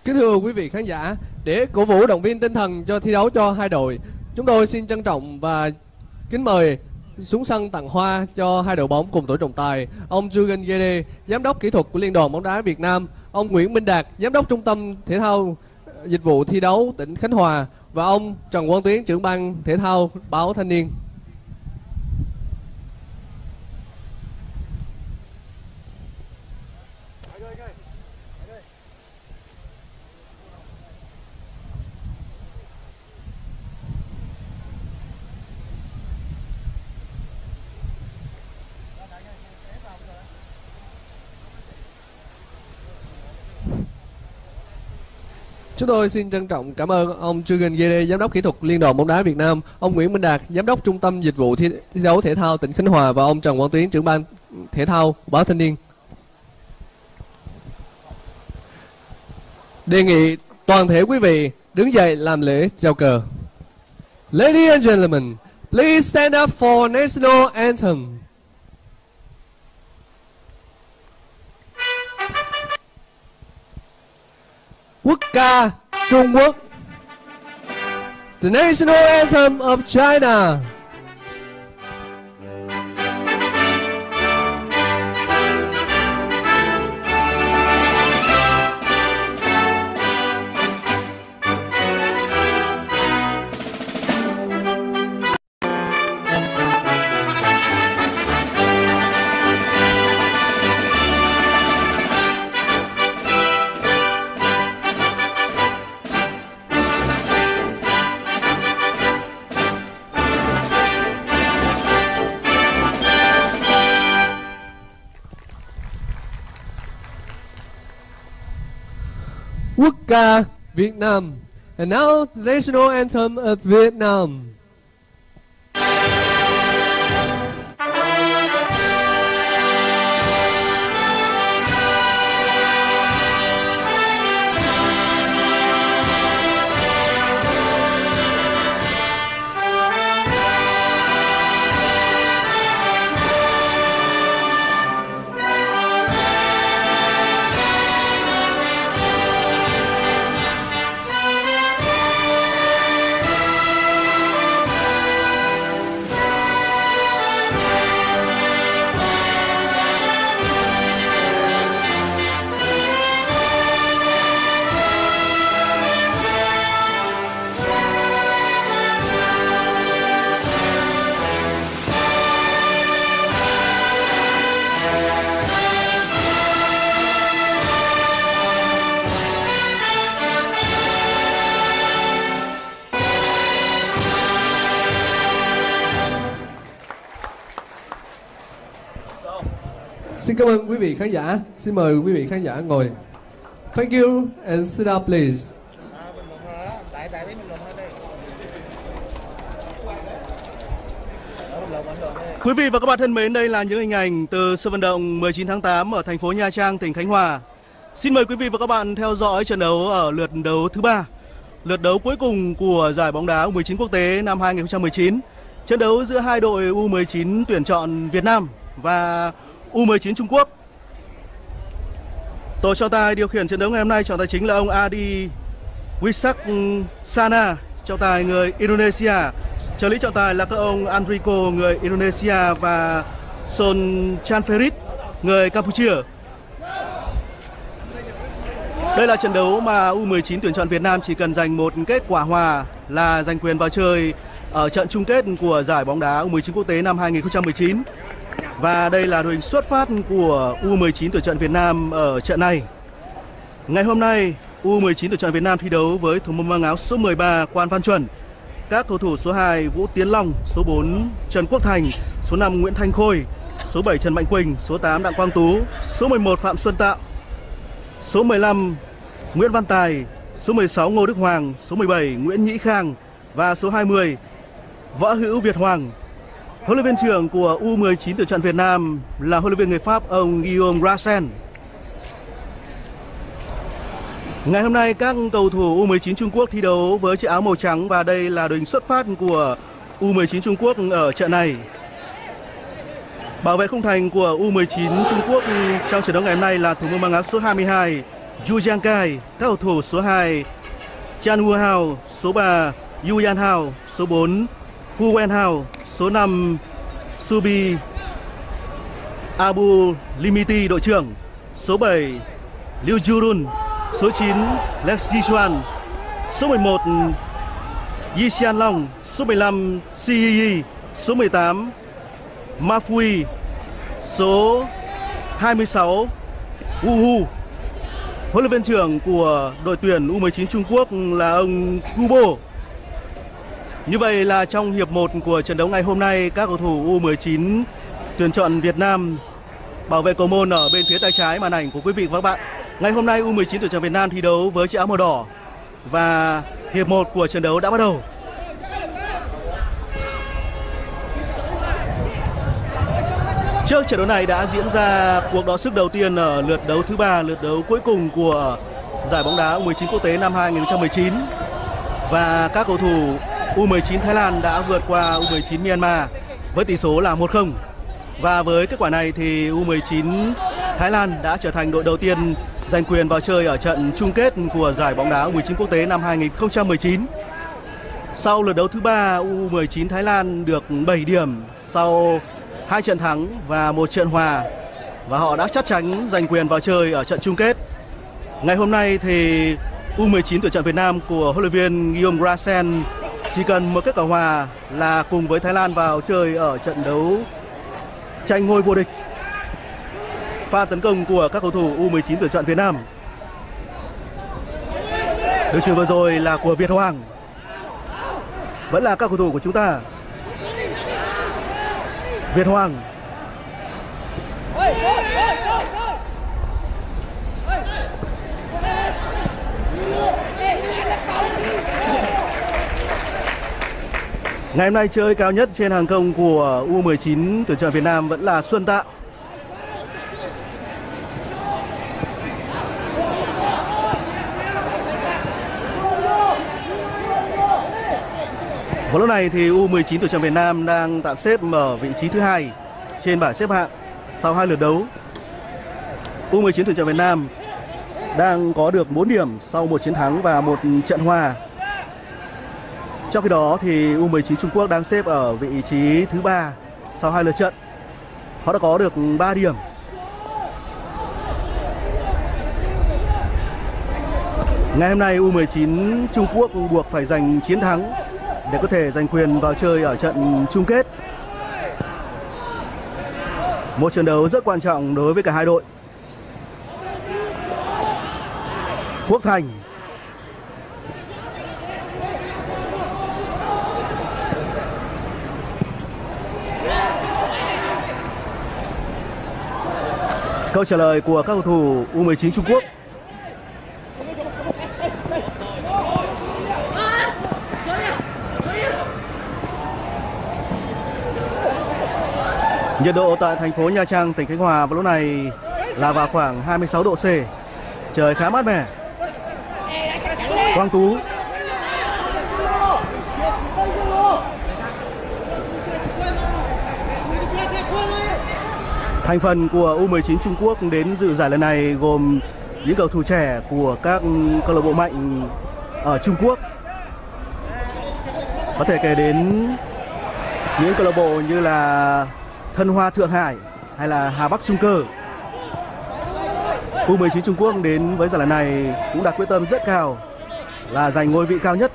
Kính thưa quý vị khán giả, để cổ vũ động viên tinh thần cho thi đấu cho hai đội, chúng tôi xin trân trọng và kính mời xuống sân tặng hoa cho hai đội bóng cùng tuổi trọng tài ông Jürgen Gede, giám đốc kỹ thuật của Liên đoàn bóng đá Việt Nam, ông Nguyễn Minh Đạt, giám đốc Trung tâm Thể thao Dịch vụ Thi đấu tỉnh Khánh Hòa và ông Trần Quang Tuyến, trưởng ban thể thao báo Thanh niên. Chúng tôi xin trân trọng cảm ơn ông Jürgen Gede, giám đốc kỹ thuật Liên đoàn bóng đá Việt Nam, ông Nguyễn Minh Đạt, giám đốc Trung tâm Dịch vụ Thi đấu Thể thao tỉnh Khánh Hòa và ông Trần Quang Tuyến, trưởng ban thể thao báo Thanh niên. Đề nghị toàn thể quý vị đứng dậy làm lễ chào cờ. Ladies and gentlemen, please stand up for national anthem. Quốc ca Trung Quốc. The national anthem of China. Quốc ca Việt Nam. And now the national anthem of Vietnam. Xin cảm ơn quý vị khán giả. Xin mời quý vị khán giả ngồi. Thank you and sit down please. Quý vị và các bạn thân mến, đây là những hình ảnh từ sân vận động 19 tháng 8 ở thành phố Nha Trang, tỉnh Khánh Hòa. Xin mời quý vị và các bạn theo dõi trận đấu ở lượt đấu thứ 3, lượt đấu cuối cùng của giải bóng đá U19 quốc tế năm 2019. Trận đấu giữa hai đội U19 tuyển chọn Việt Nam và U19 Trung Quốc. Tổ trọng tài điều khiển trận đấu ngày hôm nay, trọng tài chính là ông Adi Wisaksana, trọng tài người Indonesia. Trợ lý trọng tài là các ông Enrico người Indonesia và Son Chanferit người Campuchia. Đây là trận đấu mà U19 tuyển chọn Việt Nam chỉ cần giành một kết quả hòa là giành quyền vào chơi ở trận chung kết của giải bóng đá U19 quốc tế năm 2019. Và đây là đội hình xuất phát của U19 tuyển chọn Việt Nam ở trận này. Ngày hôm nay, U19 tuyển chọn Việt Nam thi đấu với thủ môn mang áo số 13 Quan Văn Chuẩn, các cầu thủ số 2 Vũ Tiến Long, số 4 Trần Quốc Thành, số 5 Nguyễn Thanh Khôi, số 7 Trần Mạnh Quỳnh, số 8 Đặng Quang Tú, số 11 Phạm Xuân Tạo, số 15 Nguyễn Văn Tài, số 16 Ngô Đức Hoàng, số 17 Nguyễn Nhĩ Khang và số 20 Võ Hữu Việt Hoàng. Huấn luyện viên trưởng của U19 tuyển chọn Việt Nam là huấn luyện viên người Pháp ông Guillaume Rassen. Ngày hôm nay các cầu thủ U19 Trung Quốc thi đấu với chiếc áo màu trắng và đây là đội hình xuất phát của U19 Trung Quốc ở trận này. Bảo vệ khung thành của U19 Trung Quốc trong trận đấu ngày hôm nay là thủ môn mang áo số 22 Yu Jiangkai, các cầu thủ số 2 Chan Wu Hao, số 3 Yu Yan Hao, số 4 Fu Wen Hao, số 5 Subi Abu Limiti đội trưởng, số 7 Liu Jurun, số 9 Lex Yishuan, số 11 Yi Xianlong, số 15 Si Yi, số 18 Ma Fui, số 26 Wu Hu. Huấn luyện viên trưởng của đội tuyển U19 Trung Quốc là ông Gubo. Như vậy là trong hiệp 1 của trận đấu ngày hôm nay, các cầu thủ U19 tuyển chọn Việt Nam bảo vệ cầu môn ở bên phía tay trái màn ảnh của quý vị và các bạn. Ngày hôm nay U19 tuyển chọn Việt Nam thi đấu với chiếc áo màu đỏ và hiệp 1 của trận đấu đã bắt đầu. Trước trận đấu này đã diễn ra cuộc đọ sức đầu tiên ở lượt đấu thứ 3, lượt đấu cuối cùng của giải bóng đá U19 quốc tế năm 2019. Và các cầu thủ U19 Thái Lan đã vượt qua U19 Myanmar với tỷ số là 1-0. Và với kết quả này thì U19 Thái Lan đã trở thành đội đầu tiên giành quyền vào chơi ở trận chung kết của giải bóng đá U19 quốc tế năm 2019. Sau lượt đấu thứ 3, U19 Thái Lan được 7 điểm sau 2 trận thắng và 1 trận hòa, và họ đã chắc chắn giành quyền vào chơi ở trận chung kết. Ngày hôm nay thì U19 tuyển chọn Việt Nam của huấn luyện viên Guillaume Grassen chỉ cần một kết quả hòa là cùng với Thái Lan vào chơi ở trận đấu tranh ngôi vô địch. Pha tấn công của các cầu thủ U19 tuyển chọn Việt Nam. Đường chuyền vừa rồi là của Việt Hoàng. Vẫn là các cầu thủ của chúng ta. Việt Hoàng. Ngày hôm nay chơi cao nhất trên hàng công của U19 tuyển chọn Việt Nam vẫn là Xuân Tạo. Vào lúc này thì U19 tuyển chọn Việt Nam đang tạm xếp ở vị trí thứ 2 trên bảng xếp hạng sau 2 lượt đấu. U19 tuyển chọn Việt Nam đang có được 4 điểm sau 1 chiến thắng và 1 trận hòa. Trong khi đó thì U19 Trung Quốc đang xếp ở vị trí thứ 3 sau 2 lượt trận. Họ đã có được 3 điểm. Ngày hôm nay U19 Trung Quốc buộc phải giành chiến thắng để có thể giành quyền vào chơi ở trận chung kết. Một trận đấu rất quan trọng đối với cả hai đội. Quốc Thành. Câu trả lời của các cầu thủ U19 Trung Quốc. Nhiệt độ tại thành phố Nha Trang, tỉnh Khánh Hòa vào lúc này là vào khoảng 26 độ C. Trời khá mát mẻ. Quang Tú. Thành phần của U19 Trung Quốc đến dự giải lần này gồm những cầu thủ trẻ của các câu lạc bộ mạnh ở Trung Quốc. Có thể kể đến những câu lạc bộ như là Thân Hoa Thượng Hải hay là Hà Bắc Trung Cơ. U19 Trung Quốc đến với giải lần này cũng đặt quyết tâm rất cao là giành ngôi vị cao nhất.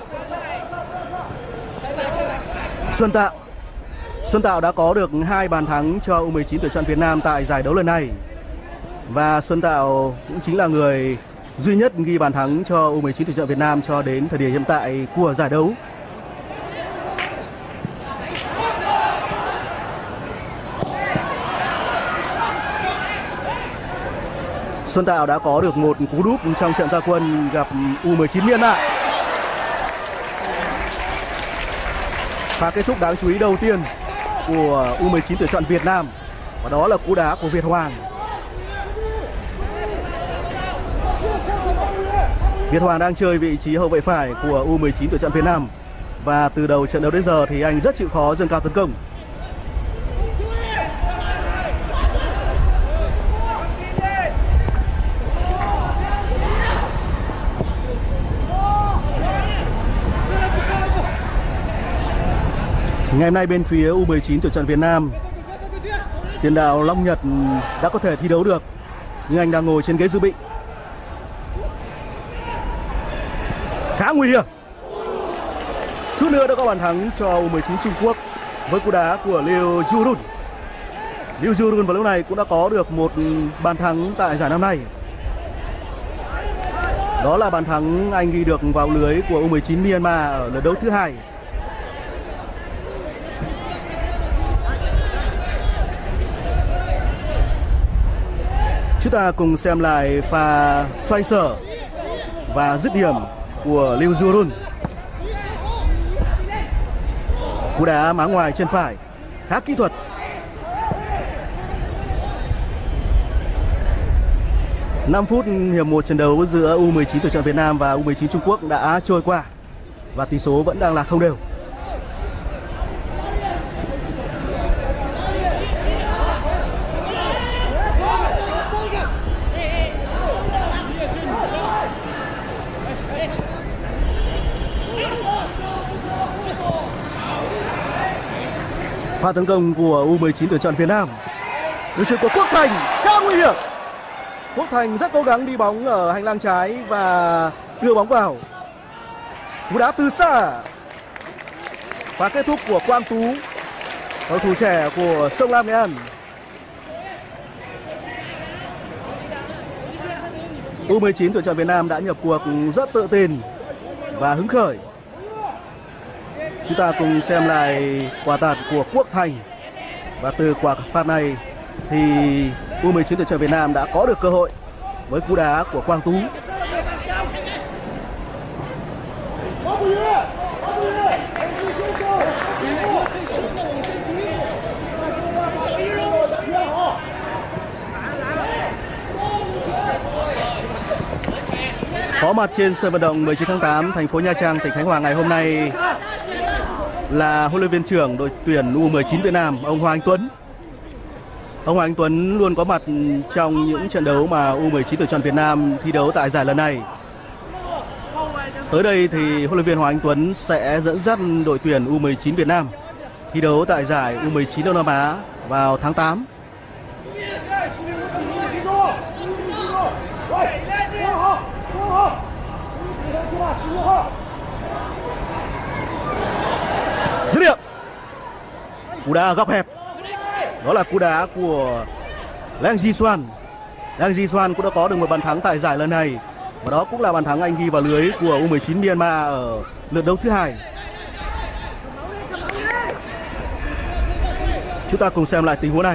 Xuân Tạo đã có được 2 bàn thắng cho U19 tuyển chọn Việt Nam tại giải đấu lần này. Và Xuân Tạo cũng chính là người duy nhất ghi bàn thắng cho U19 tuyển chọn Việt Nam cho đến thời điểm hiện tại của giải đấu. Xuân Tạo đã có được một cú đúp trong trận ra quân gặp U19 Myanmar. Pha kết thúc đáng chú ý đầu tiên của U19 tuyển chọn Việt Nam, và đó là cú đá của Việt Hoàng. Việt Hoàng đang chơi vị trí hậu vệ phải của U19 tuyển chọn Việt Nam, và từ đầu trận đấu đến giờ thì anh rất chịu khó dâng cao tấn công. Ngày hôm nay bên phía U19 tuyển chọn Việt Nam, tiền đạo Long Nhật đã có thể thi đấu được, nhưng anh đang ngồi trên ghế dự bị. Khá nguy hiểm. Chút nữa đã có bàn thắng cho U19 Trung Quốc với cú đá của Liu Jurun. Liu Jurun vào lúc này cũng đã có được một bàn thắng tại giải năm nay. Đó là bàn thắng anh ghi được vào lưới của U19 Myanmar ở lượt đấu thứ 2. Chúng ta cùng xem lại pha xoay sở và dứt điểm của Liu Jurun. Cú đá má ngoài chân phải khá kỹ thuật. Năm phút hiệp 1 trận đấu giữa U19 tuyển chọn Việt Nam và U19 Trung Quốc đã trôi qua và tỷ số vẫn đang là không đều. Pha tấn công của U19 tuyển chọn Việt Nam. Đường chuyền của Quốc Thành khá nguy hiểm. Quốc Thành rất cố gắng đi bóng ở hành lang trái và đưa bóng vào. Cú đá từ xa. Và kết thúc của Quang Tú, cầu thủ trẻ của Sông Lam Nghệ An. U19 tuyển chọn Việt Nam đã nhập cuộc rất tự tin và hứng khởi. Chúng ta cùng xem lại quả tạt của Quốc Thành. Và từ quả phạt này thì U19 tuyển chọn Việt Nam đã có được cơ hội với cú đá của Quang Tú. Có mặt trên sân vận động 19 tháng 8 thành phố Nha Trang, tỉnh Khánh Hòa ngày hôm nay là huấn luyện viên trưởng đội tuyển U19 Việt Nam, ông Hoàng Anh Tuấn. Ông Hoàng Anh Tuấn luôn có mặt trong những trận đấu mà U19 tuyển chọn Việt Nam thi đấu tại giải lần này. Tới đây thì huấn luyện viên Hoàng Anh Tuấn sẽ dẫn dắt đội tuyển U19 Việt Nam thi đấu tại giải U19 Đông Nam Á vào tháng 8. Dứt điểm. Cú đá góc hẹp. Đó là cú đá của Lang Jiswan. Lang Jiswan cũng đã có được một bàn thắng tại giải lần này. Và đó cũng là bàn thắng anh ghi vào lưới của U19 Myanmar ở lượt đấu thứ 2. Chúng ta cùng xem lại tình huống này.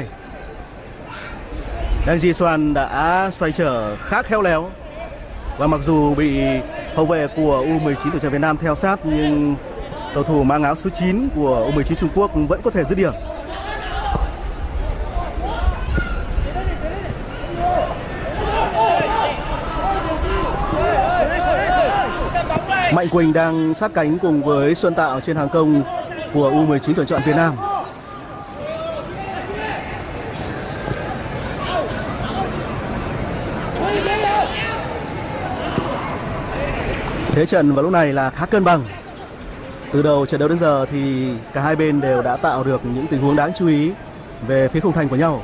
Lang Jiswan đã xoay trở khá khéo léo. Và mặc dù bị hậu vệ của U19 tuyển chọn Việt Nam theo sát, nhưng cầu thủ mang áo số 9 của U19 Trung Quốc vẫn có thể dứt điểm. Mạnh Quỳnh đang sát cánh cùng với Xuân Tạo trên hàng công của U19 tuyển chọn Việt Nam. Thế trận vào lúc này là khá cân bằng. Từ đầu trận đấu đến giờ thì cả hai bên đều đã tạo được những tình huống đáng chú ý về phía khung thành của nhau.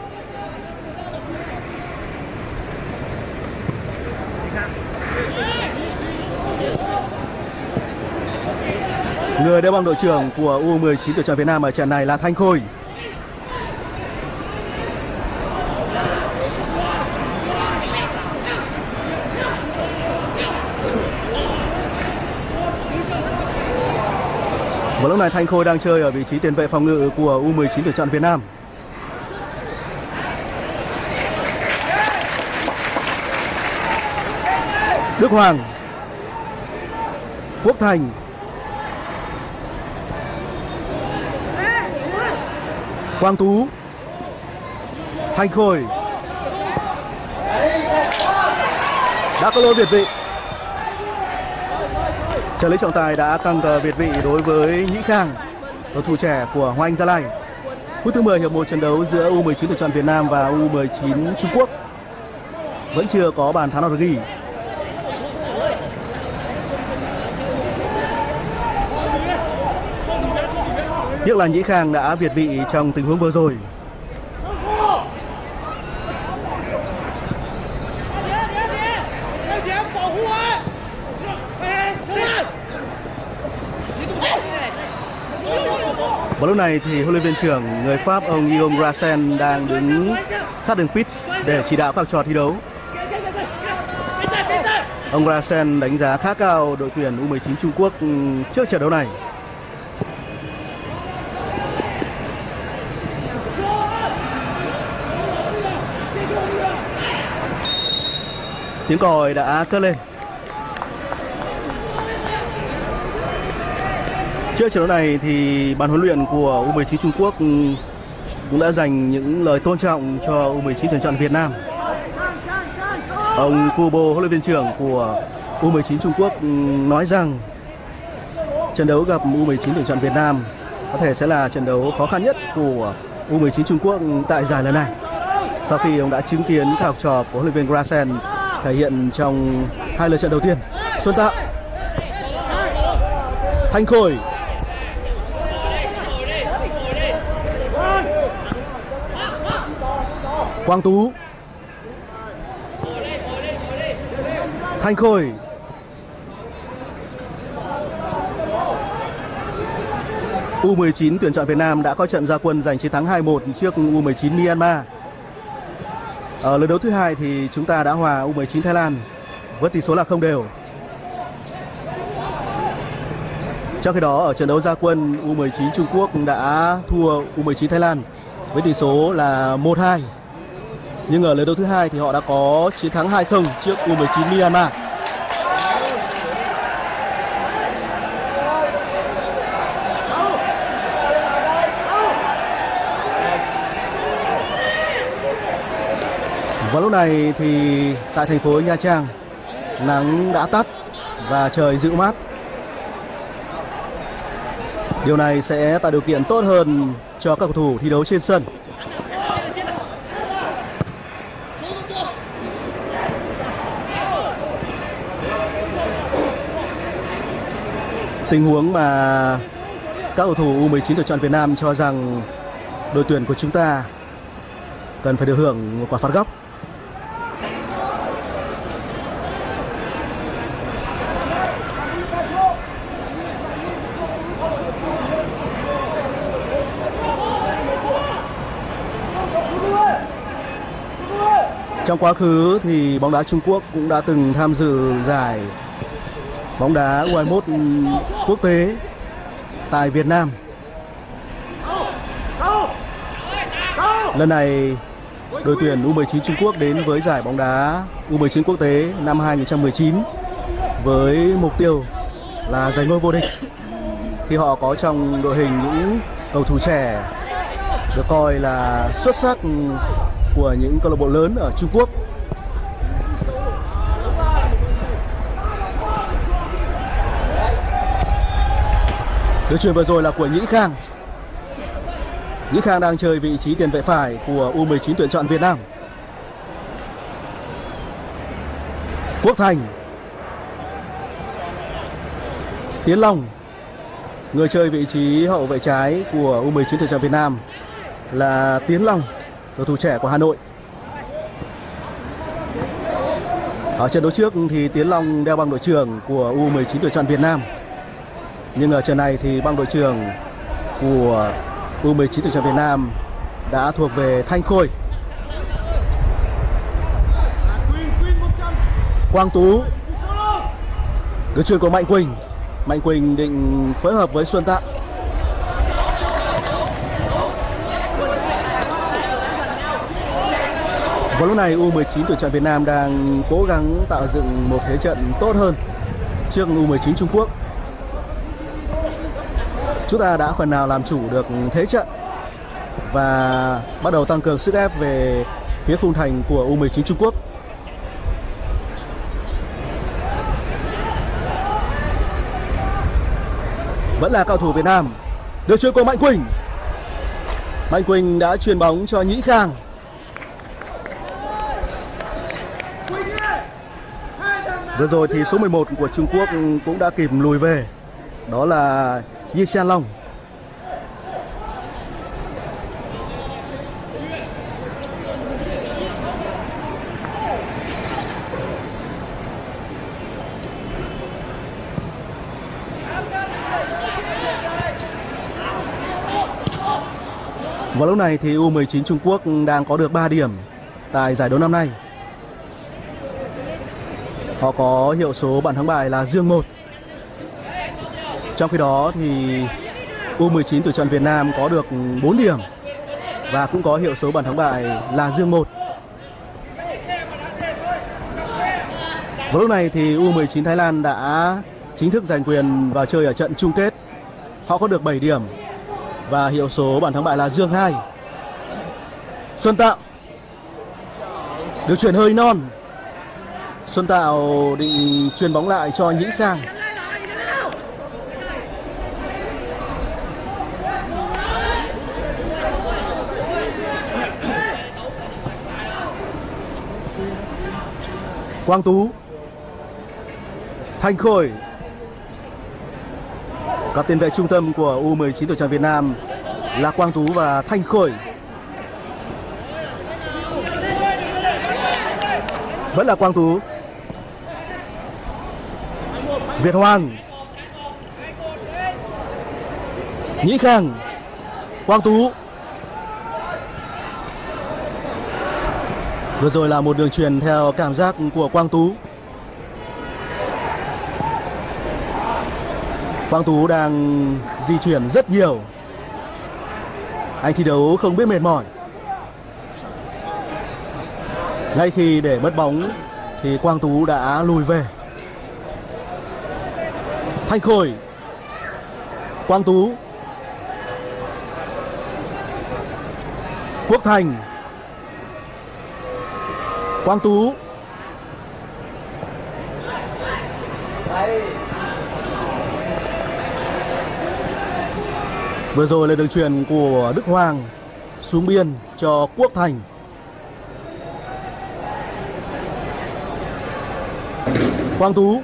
Người đá bóng đội trưởng của U19 tuyển chọn Việt Nam ở trận này là Thanh Khôi. Và lúc này Thanh Khôi đang chơi ở vị trí tiền vệ phòng ngự của U19 tuyển chọn Việt Nam. Đức Hoàng, Quốc Thành, Quang Tú, Thanh Khôi. Đã có lỗi việt vị. Trợ lý trọng tài đã căng cờ việt vị đối với Nhĩ Khang, cầu thủ trẻ của Hoa Anh Gia Lai. Phút thứ 10 hiệp 1 trận đấu giữa U19 tuyển chọn Việt Nam và U19 Trung Quốc. Vẫn chưa có bàn thắng nào được ghi. Tiếc là Nhĩ Khang đã việt vị trong tình huống vừa rồi. Và lúc này thì huấn luyện viên trưởng người Pháp ông Guillaume Racen đang đứng sát đường pitch để chỉ đạo các học trò thi đấu. Ông Racen đánh giá khá cao đội tuyển U19 Trung Quốc trước trận đấu này. Tiếng còi đã cất lên. Trước trận đấu này thì ban huấn luyện của U19 Trung Quốc cũng đã dành những lời tôn trọng cho U19 tuyển chọn Việt Nam. Ông Kubo, huấn luyện viên trưởng của U19 Trung Quốc nói rằng trận đấu gặp U19 tuyển chọn Việt Nam có thể sẽ là trận đấu khó khăn nhất của U19 Trung Quốc tại giải lần này. Sau khi ông đã chứng kiến các học trò của huấn luyện viên Grasen thể hiện trong 2 lượt trận đầu tiên. Xuân Tạo, Thanh Khôi, Quang Tú, Thanh Khôi, U19 tuyển chọn Việt Nam đã có trận ra quân giành chiến thắng 2-1 trước U19 Myanmar. Ở lượt đấu thứ hai thì chúng ta đã hòa U19 Thái Lan với tỷ số là 0-0. Trong khi đó ở trận đấu ra quân, U19 Trung Quốc đã thua U19 Thái Lan với tỷ số là 1-2. Nhưng ở lượt đấu thứ hai thì họ đã có chiến thắng 2-0 trước U19 Myanmar. Và lúc này thì tại thành phố Nha Trang, nắng đã tắt và trời dịu mát. Điều này sẽ tạo điều kiện tốt hơn cho các cầu thủ thi đấu trên sân. Tình huống mà các cầu thủ U19 tuyển chọn Việt Nam cho rằng đội tuyển của chúng ta cần phải được hưởng một quả phạt góc. Trong quá khứ thì bóng đá Trung Quốc cũng đã từng tham dự giải bóng đá U21 quốc tế tại Việt Nam. Lần này đội tuyển U19 Trung Quốc đến với giải bóng đá U19 quốc tế năm 2019 với mục tiêu là giành ngôi vô địch, khi họ có trong đội hình những cầu thủ trẻ được coi là xuất sắc của những câu lạc bộ lớn ở Trung Quốc. Đường chuyền vừa rồi là của Nhĩ Khang. Nhĩ Khang đang chơi vị trí tiền vệ phải của U19 tuyển chọn Việt Nam. Quốc Thành, Tiến Long. Người chơi vị trí hậu vệ trái của U19 tuyển chọn Việt Nam là Tiến Long, cầu thủ trẻ của Hà Nội. Ở trận đấu trước thì Tiến Long đeo băng đội trưởng của U19 tuyển chọn Việt Nam. Nhưng ở trận này thì băng đội trưởng của U19 tuyển chọn Việt Nam đã thuộc về Thanh Khôi. Quang Tú, đường chuyền của Mạnh Quỳnh. Mạnh Quỳnh định phối hợp với Xuân Tạo. Và lúc này U19 tuyển chọn Việt Nam đang cố gắng tạo dựng một thế trận tốt hơn trước U19 Trung Quốc. Chúng ta đã phần nào làm chủ được thế trận và bắt đầu tăng cường sức ép về phía khung thành của U19 Trung Quốc. Vẫn là cầu thủ Việt Nam. Được chuyền của Mạnh Quỳnh. Mạnh Quỳnh đã chuyền bóng cho Nhĩ Khang. Vừa rồi thì số 11 của Trung Quốc cũng đã kịp lùi về. Đó là Yi Xianlong. Vào lúc này thì U19 Trung Quốc đang có được 3 điểm tại giải đấu năm nay. Họ có hiệu số bàn thắng bại là dương 1. Trong khi đó thì U19 tuyển chọn Việt Nam có được 4 điểm và cũng có hiệu số bàn thắng bại là dương 1. Vào lúc này thì U19 Thái Lan đã chính thức giành quyền vào chơi ở trận chung kết. Họ có được 7 điểm và hiệu số bàn thắng bại là dương 2. Xuân Tạo được chuyển hơi non. Xuân Tạo định chuyền bóng lại cho Nhĩ Khang. Quang Tú, Thanh Khôi. Các tiền vệ trung tâm của U19 tuyển chọn Việt Nam là Quang Tú và Thanh Khôi. Vẫn là Quang Tú. Việt Hoàng, Nhĩ Khang, Quang Tú. Vừa rồi là một đường truyền theo cảm giác của Quang Tú. Quang Tú đang di chuyển rất nhiều. Anh thi đấu không biết mệt mỏi. Ngay khi để mất bóng thì Quang Tú đã lùi về. Thanh Khôi, Quang Tú, Quốc Thành, Quang Tú. Vừa rồi là đường truyền của Đức Hoàng xuống biên cho Quốc Thành. Quang Tú,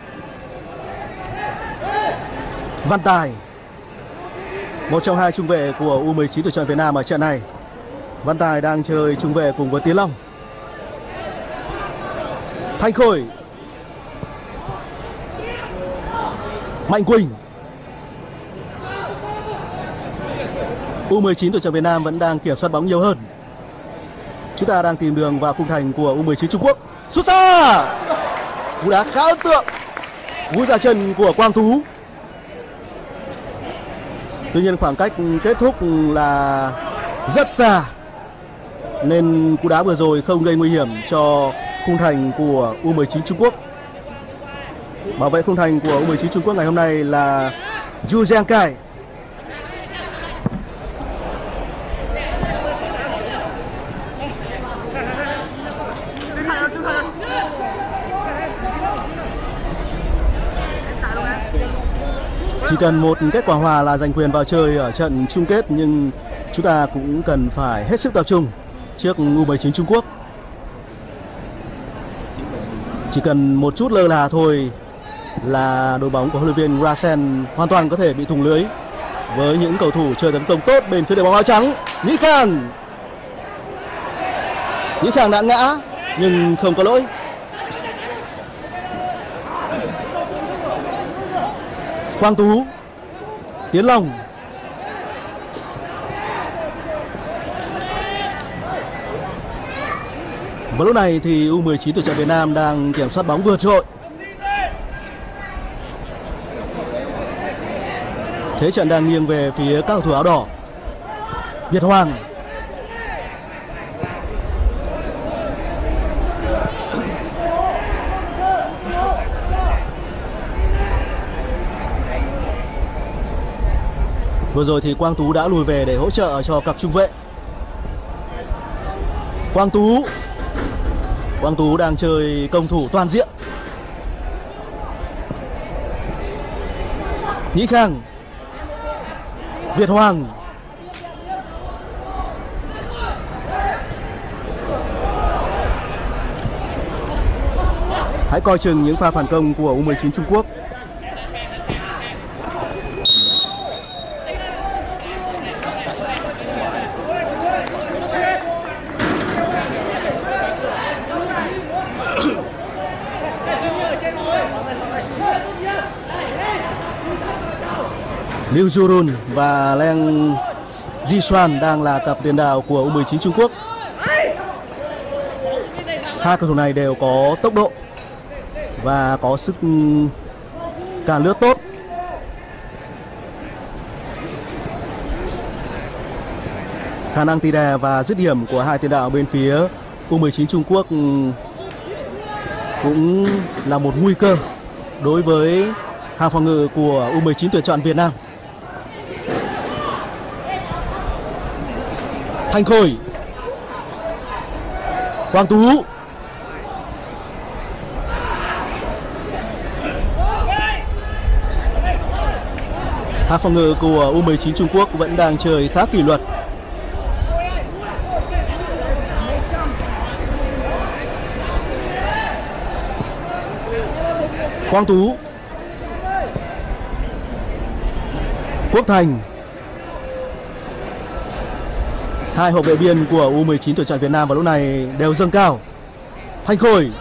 Văn Tài, một trong hai trung vệ của U19 tuyển chọn Việt Nam ở trận này. Văn Tài đang chơi trung vệ cùng với Tiến Long. Thanh Khôi, Mạnh Quỳnh. U19 tuyển chọn Việt Nam vẫn đang kiểm soát bóng nhiều hơn. Chúng ta đang tìm đường vào khung thành của U19 Trung Quốc. Sút xa, cú đá khá ấn tượng, cú ra chân của Quang Tú. Tuy nhiên khoảng cách kết thúc là rất xa nên cú đá vừa rồi không gây nguy hiểm cho khung thành của U19 Trung Quốc. Bảo vệ khung thành của U19 Trung Quốc ngày hôm nay là Zhu Jiangkai. Chỉ cần một kết quả hòa là giành quyền vào chơi ở trận chung kết, nhưng chúng ta cũng cần phải hết sức tập trung trước U19 Trung Quốc. Chỉ cần một chút lơ là thôi là đội bóng của huấn luyện viên Rasen hoàn toàn có thể bị thủng lưới với những cầu thủ chơi tấn công tốt bên phía đội bóng áo trắng. Nhĩ Khang, Nhĩ Khang đã ngã nhưng không có lỗi. Quang Tú, Tiến Long, vào lúc này thì U19 tuyển chọn Việt Nam đang kiểm soát bóng vượt trội. Thế trận đang nghiêng về phía các cầu thủ áo đỏ. Việt Hoàng, vừa rồi thì Quang Tú đã lùi về để hỗ trợ cho cặp trung vệ. Quang Tú đang chơi công thủ toàn diện. Nhĩ Khang, Việt Hoàng, hãy coi chừng những pha phản công của U19 Trung Quốc. Liu Jurun và Leng Jiswan đang là cặp tiền đạo của U19 Trung Quốc. Hai cầu thủ này đều có tốc độ và có sức cản lướt tốt. Khả năng tỉ đè và dứt điểm của hai tiền đạo bên phía U19 Trung Quốc cũng là một nguy cơ đối với hàng phòng ngự của U19 tuyển chọn Việt Nam. Thanh Khôi, Quang Tú, hàng phòng ngự của U19 Trung Quốc vẫn đang chơi khá kỷ luật. Quang Tú, Quốc Thành. Hai hậu vệ biên của U19 tuyển chọn Việt Nam vào lúc này đều dâng cao. Thanh Khôi.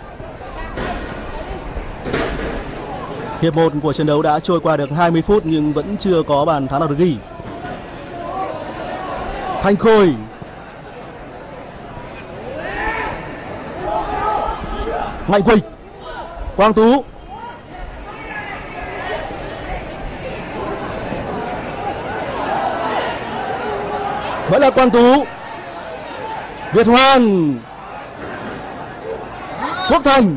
Hiệp 1 của trận đấu đã trôi qua được 20 phút nhưng vẫn chưa có bàn thắng nào được ghi. Thanh Khôi. Mạnh Quỳnh. Quang Tú. Vẫn là Quang Tú. Việt Hoàng. Quốc Thành.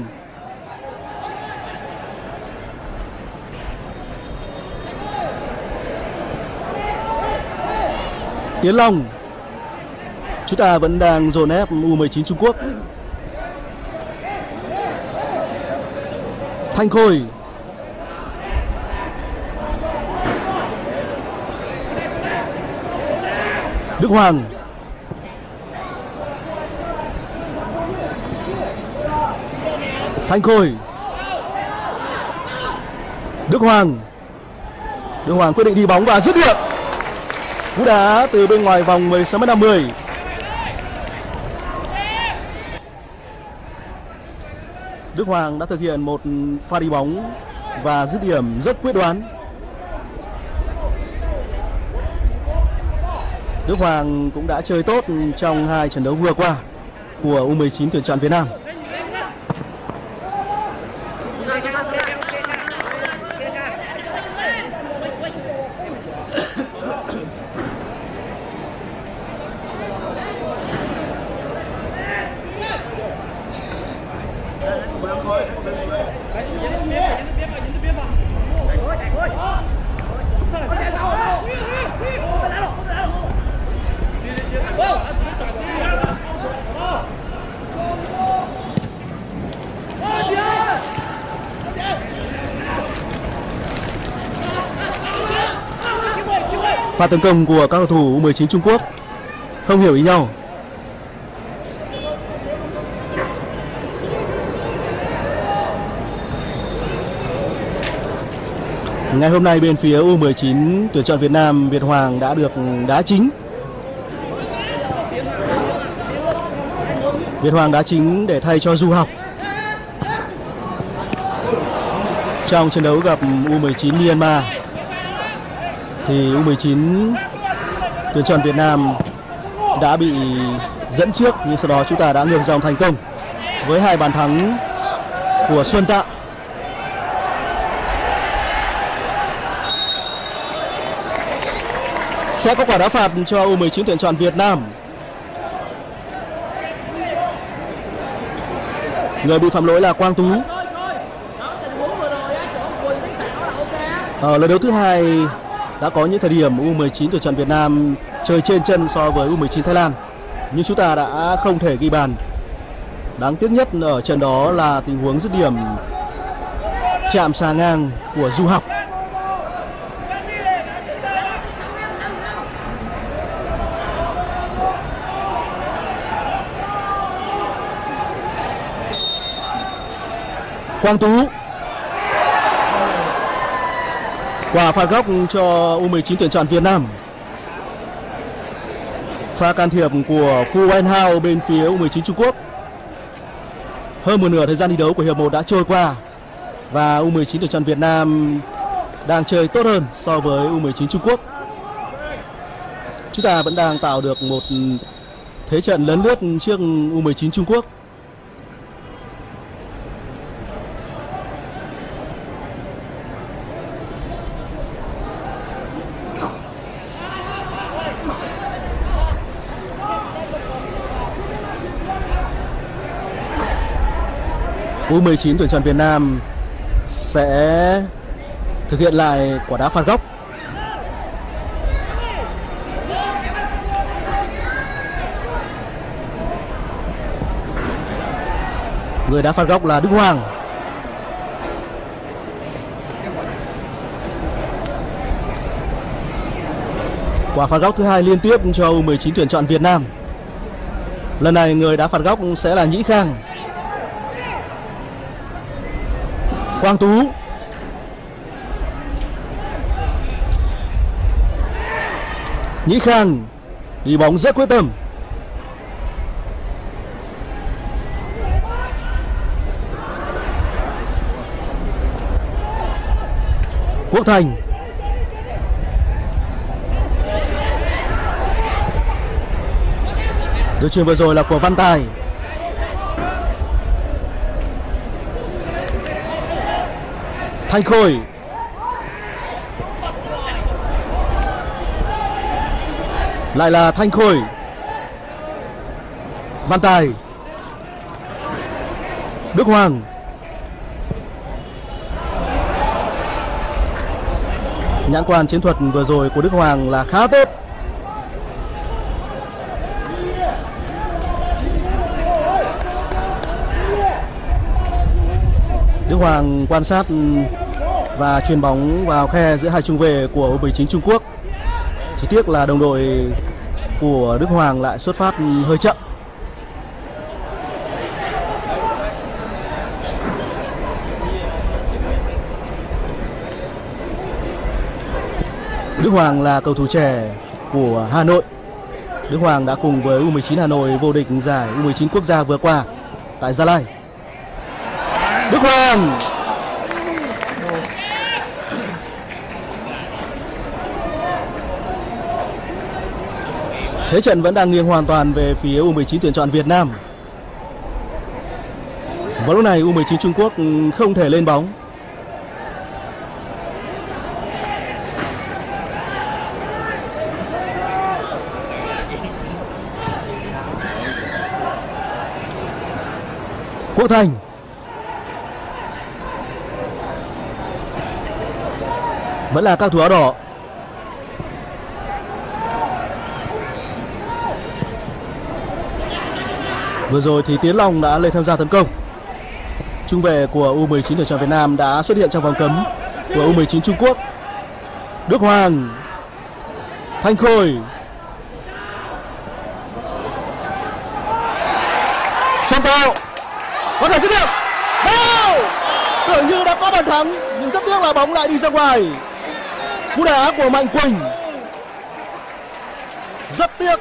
Tiến Long. Chúng ta vẫn đang dồn ép U19 Trung Quốc. Thanh Khôi. Đức Hoàng. Thanh Khôi. Đức Hoàng. Đức Hoàng quyết định đi bóng và dứt điểm. Cú đá từ bên ngoài vòng 16m50. Đức Hoàng đã thực hiện một pha đi bóng và dứt điểm rất quyết đoán. Đức Hoàng cũng đã chơi tốt trong hai trận đấu vừa qua của U19 tuyển chọn Việt Nam. Pha tấn công của các cầu thủ U19 Trung Quốc không hiểu ý nhau. Ngày hôm nay bên phía U19 tuyển chọn Việt Nam, Việt Hoàng đã được đá chính. Việt Hoàng đá chính để thay cho Du Học. Trong trận đấu gặp U19 Myanmar thì U19 tuyển chọn Việt Nam đã bị dẫn trước nhưng sau đó chúng ta đã ngược dòng thành công với 2 bàn thắng của Xuân Tạo. Sẽ có quả đá phạt cho U19 tuyển chọn Việt Nam. Người bị phạm lỗi là Quang Tú. Ở lần đấu thứ hai đã có những thời điểm U19 tuyển chọn Việt Nam chơi trên chân so với U19 Thái Lan, nhưng chúng ta đã không thể ghi bàn. Đáng tiếc nhất ở trận đó là tình huống dứt điểm chạm xà ngang của Du Học. Quang Tú. Quả phạt góc cho U19 tuyển chọn Việt Nam. Pha can thiệp của Fu Wenhao bên phía U19 Trung Quốc. Hơn một nửa thời gian thi đấu của hiệp 1 đã trôi qua và U19 tuyển chọn Việt Nam đang chơi tốt hơn so với U19 Trung Quốc. Chúng ta vẫn đang tạo được một thế trận lấn lướt trước U19 Trung Quốc. U19 tuyển chọn Việt Nam sẽ thực hiện lại quả đá phạt góc. Người đá phạt góc là Đức Hoàng. Quả phạt góc thứ hai liên tiếp cho U19 tuyển chọn Việt Nam. Lần này người đá phạt góc sẽ là Nhĩ Khang. Quang Tú. Nhĩ Khang đi bóng rất quyết tâm. Quốc Thành. Đường chuyền vừa rồi là của Văn Tài. Thanh Khôi. Lại là Thanh Khôi. Văn Tài. Đức Hoàng. Nhãn quan chiến thuật vừa rồi của Đức Hoàng là khá tốt. Đức Hoàng quan sát và chuyền bóng vào khe giữa hai trung vệ của U19 Trung Quốc. Chỉ tiếc là đồng đội của Đức Hoàng lại xuất phát hơi chậm. Đức Hoàng là cầu thủ trẻ của Hà Nội. Đức Hoàng đã cùng với U19 Hà Nội vô địch giải U19 quốc gia vừa qua tại Gia Lai. Đức Hoàng. Thế trận vẫn đang nghiêng hoàn toàn về phía U19 tuyển chọn Việt Nam. Và lúc này U19 Trung Quốc không thể lên bóng. Quốc Thành. Vẫn là các thủ áo đỏ. Vừa rồi thì Tiến Long đã lên tham gia tấn công. Trung vệ của U19 tuyển chọn Việt Nam đã xuất hiện trong vòng cấm của U19 Trung Quốc. Đức Hoàng. Thanh Khôi. Xuân Tạo có thể dứt điểm. Tưởng như đã có bàn thắng nhưng rất tiếc là bóng lại đi ra ngoài. Cú đá của Mạnh Quỳnh. Rất tiếc.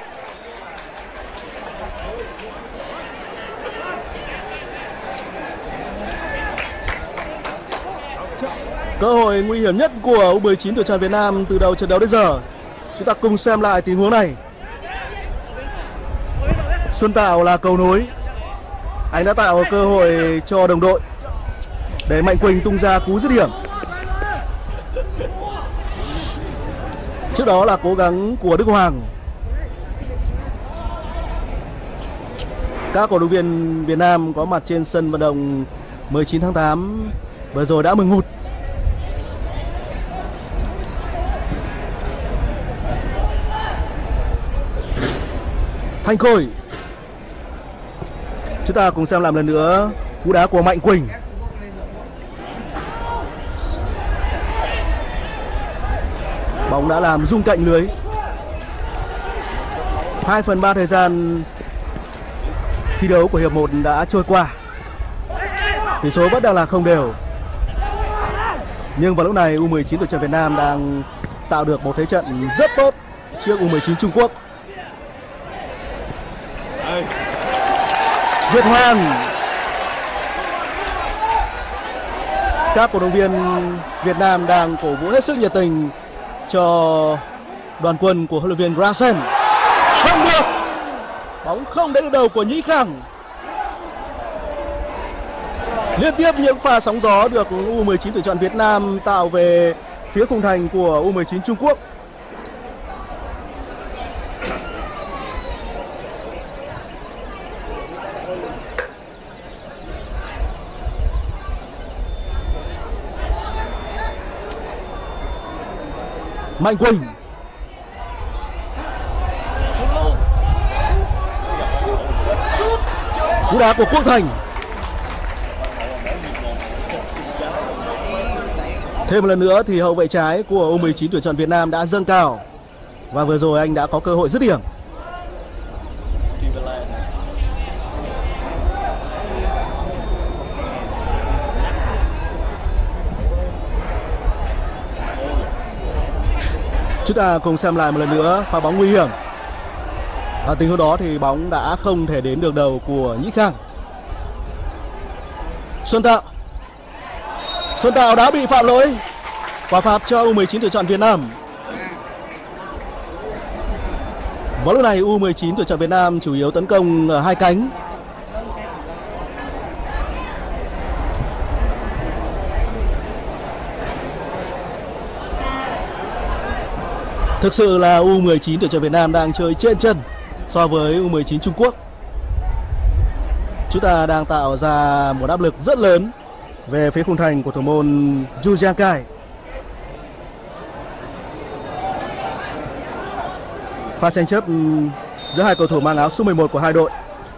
Cơ hội nguy hiểm nhất của U19 tuyển chọn Việt Nam từ đầu trận đấu đến giờ. Chúng ta cùng xem lại tình huống này. Xuân Tạo là cầu nối. Anh đã tạo cơ hội cho đồng đội để Mạnh Quỳnh tung ra cú dứt điểm. Trước đó là cố gắng của Đức Hoàng. Các cổ động viên Việt Nam có mặt trên sân vận động 19 tháng 8 vừa rồi đã mừng hụt. Thanh Khôi. Chúng ta cùng xem lại lần nữa cú đá của Mạnh Quỳnh. Bóng đã làm rung cạnh lưới. 2/3 thời gian thi đấu của hiệp 1 đã trôi qua. Tỷ số vẫn đang là không đều. Nhưng vào lúc này U19 tuyển chọn Việt Nam đang tạo được một thế trận rất tốt trước U19 Trung Quốc. Việt Hoàng. Các cổ động viên Việt Nam đang cổ vũ hết sức nhiệt tình cho đoàn quân của huấn luyện viên Grasen. Không được. Bóng không đến được đầu của Nhĩ Khang. Liên tiếp những pha sóng gió được U19 tuyển chọn Việt Nam tạo về phía khung thành của U19 Trung Quốc. Mạnh Quỳnh. Cú đá của Quốc Thành. Thêm một lần nữa thì hậu vệ trái của U19 tuyển chọn Việt Nam đã dâng cao. Và vừa rồi anh đã có cơ hội dứt điểm. Chúng ta cùng xem lại một lần nữa pha bóng nguy hiểm. Ở tình huống đó thì bóng đã không thể đến được đầu của Nhĩ Khang. Xuân Tạo đã bị phạm lỗi. Quả phạt cho U19 tuyển chọn Việt Nam. Vào lúc này U19 tuyển chọn Việt Nam chủ yếu tấn công ở hai cánh. Thực sự là U19 tuyển chọn Việt Nam đang chơi trên chân so với U19 Trung Quốc. Chúng ta đang tạo ra một áp lực rất lớn về phía khung thành của thủ môn Ju Jiankai. Pha tranh chấp giữa hai cầu thủ mang áo số 11 của hai đội.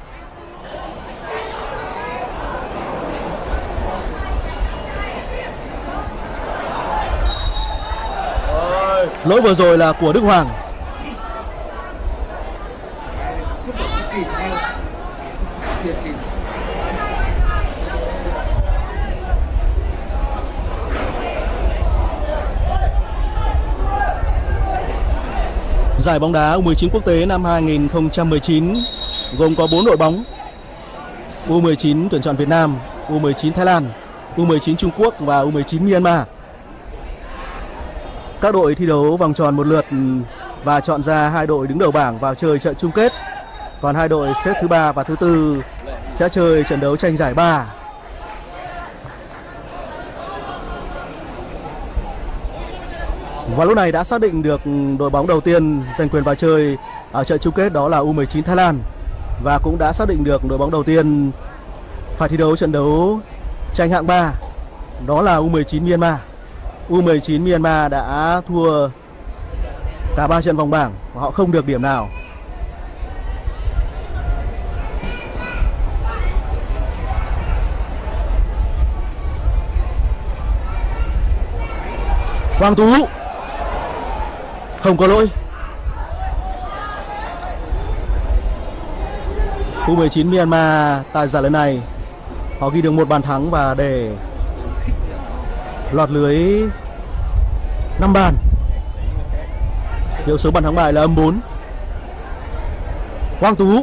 Lỗi vừa rồi là của Đức Hoàng. Giải bóng đá U19 quốc tế năm 2019 gồm có 4 đội bóng: U19 tuyển chọn Việt Nam, U19 Thái Lan, U19 Trung Quốc và U19 Myanmar. Các đội thi đấu vòng tròn một lượt và chọn ra 2 đội đứng đầu bảng vào chơi trận chung kết. Còn 2 đội xếp thứ 3 và thứ 4 sẽ chơi trận đấu tranh giải 3. Và lúc này đã xác định được đội bóng đầu tiên giành quyền vào chơi ở trận chung kết, đó là U19 Thái Lan. Và cũng đã xác định được đội bóng đầu tiên phải thi đấu trận đấu tranh hạng 3, đó là U19 Myanmar. U19 Myanmar đã thua cả 3 trận vòng bảng và họ không được điểm nào. Quang Tú không có lỗi. U19 Myanmar tại giải lần này họ ghi được 1 bàn thắng và để lọt lưới 5 bàn. Hiệu số bàn thắng bại là -4. Quang Tú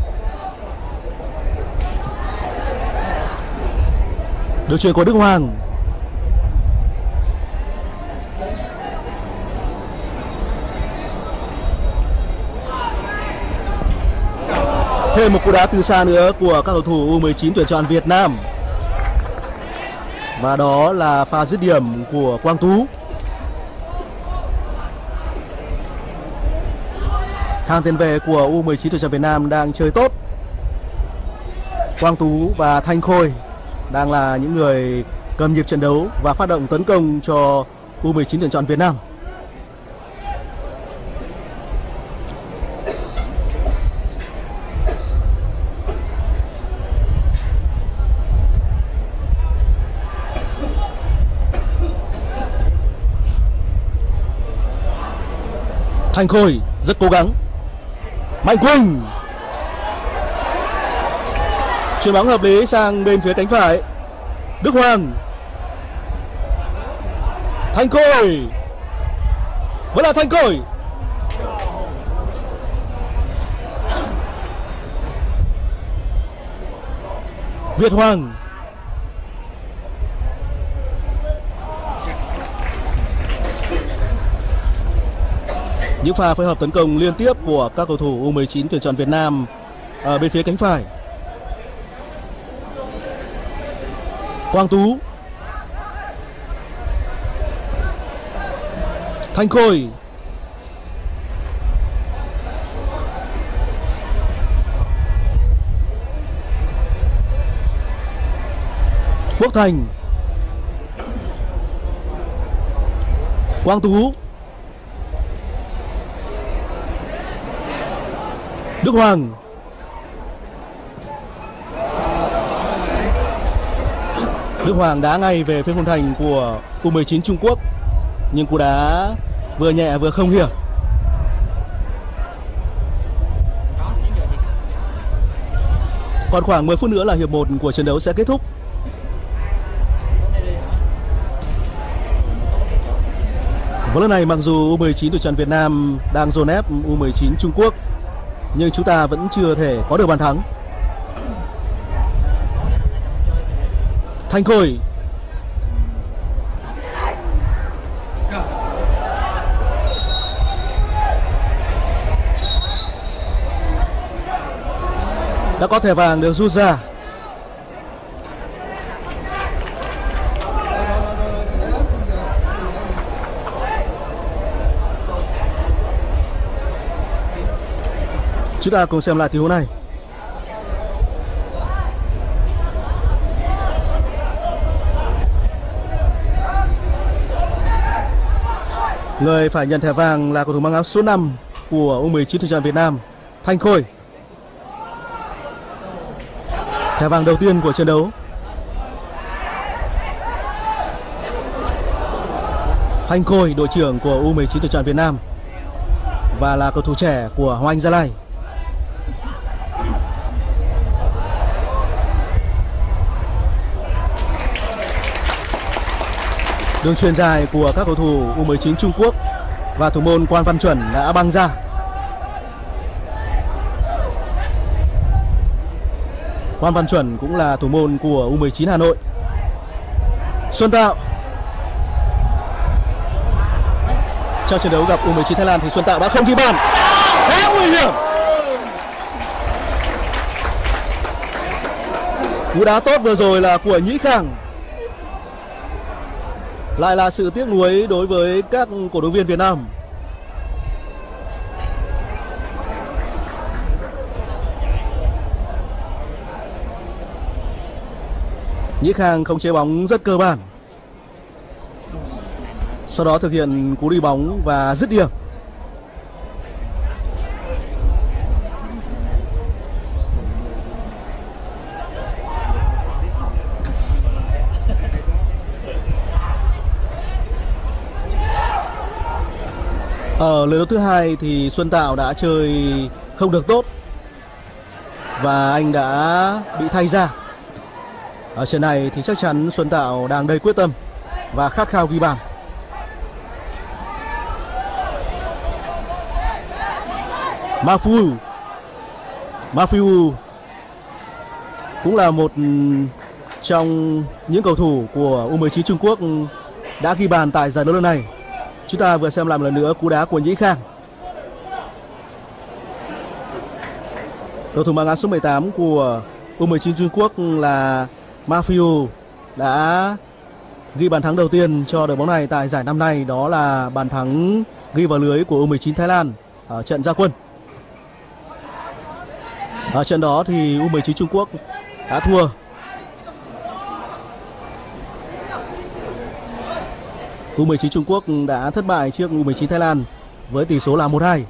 được chuyền của Đức Hoàng. Thêm một cú đá từ xa nữa của các cầu thủ U19 tuyển chọn Việt Nam. Và đó là pha dứt điểm của Quang Tú. Hàng tiền vệ của U19 tuyển chọn Việt Nam đang chơi tốt. Quang Tú và Thanh Khôi đang là những người cầm nhịp trận đấu và phát động tấn công cho U19 tuyển chọn Việt Nam. Thanh Khôi rất cố gắng. Mạnh Quỳnh chuyền bóng hợp lý sang bên phía cánh phải. Đức Hoàng. Thanh Khôi vẫn là Thanh Khôi. Việt Hoàng. Những pha phối hợp tấn công liên tiếp của các cầu thủ U19 tuyển chọn Việt Nam ở bên phía cánh phải. Quang Tú, Thanh Khôi, Quốc Thành, Quang Tú, Đức Hoàng, Đức Hoàng đá ngay về phía khung thành của U19 Trung Quốc, nhưng cú đá vừa nhẹ vừa không hiểm. Còn khoảng 10 phút nữa là hiệp 1 của trận đấu sẽ kết thúc. Và lần này mặc dù U19 tuyển chọn Việt Nam đang dồn ép U19 Trung Quốc, nhưng chúng ta vẫn chưa thể có được bàn thắng. Thanh Khôi, đã có thẻ vàng được rút ra. Chúng ta cùng xem lại tình huống này. Người phải nhận thẻ vàng là cầu thủ mang áo số 5 của U19 tuyển chọn Việt Nam, Thanh Khôi. Thẻ vàng đầu tiên của trận đấu. Thanh Khôi, đội trưởng của U19 tuyển chọn Việt Nam và là cầu thủ trẻ của Hoàng Anh Gia Lai. Đường chuyền dài của các cầu thủ U19 Trung Quốc và thủ môn Quan Văn Chuẩn đã băng ra. Quan Văn Chuẩn cũng là thủ môn của U19 Hà Nội. Xuân Tạo. Trong trận đấu gặp U19 Thái Lan thì Xuân Tạo đã không ghi bàn. Khá nguy hiểm. Cú đá tốt vừa rồi là của Nhĩ Khang. Lại là sự tiếc nuối đối với các cổ động viên Việt Nam. Nhĩ Khang không chế bóng rất cơ bản, sau đó thực hiện cú đi bóng và dứt điểm. Ở lượt đấu thứ hai thì Xuân Tạo đã chơi không được tốt và anh đã bị thay ra. Ở trận này thì chắc chắn Xuân Tạo đang đầy quyết tâm và khát khao ghi bàn. Mafiu cũng là một trong những cầu thủ của U19 Trung Quốc đã ghi bàn tại giải đấu lần này. Chúng ta vừa xem lại một lần nữa cú đá của Nhĩ Khang. Cầu thủ mang áo số 18 của U19 Trung Quốc là Mafiu đã ghi bàn thắng đầu tiên cho đội bóng này tại giải năm nay, đó là bàn thắng ghi vào lưới của U19 Thái Lan ở trận ra quân. Ở trận đó thì U19 Trung Quốc đã thua. U19 Trung Quốc đã thất bại trước U19 Thái Lan với tỷ số là 1-2.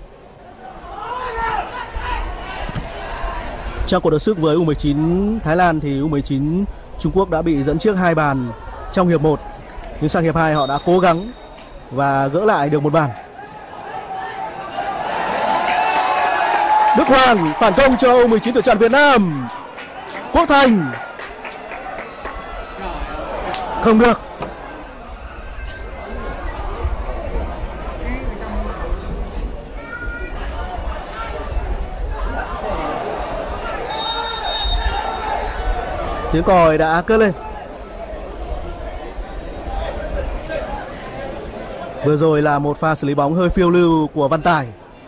Trong cuộc đọ sức với U19 Thái Lan thì U19 Trung Quốc đã bị dẫn trước 2 bàn trong hiệp 1. Nhưng sang hiệp 2 họ đã cố gắng và gỡ lại được một bàn. Đức Hoàng phản công cho U19 tuyển chọn Việt Nam. Quốc Thành. Không được. Tiếng còi đã cất lên. Vừa rồi là một pha xử lý bóng hơi phiêu lưu của Văn Tài.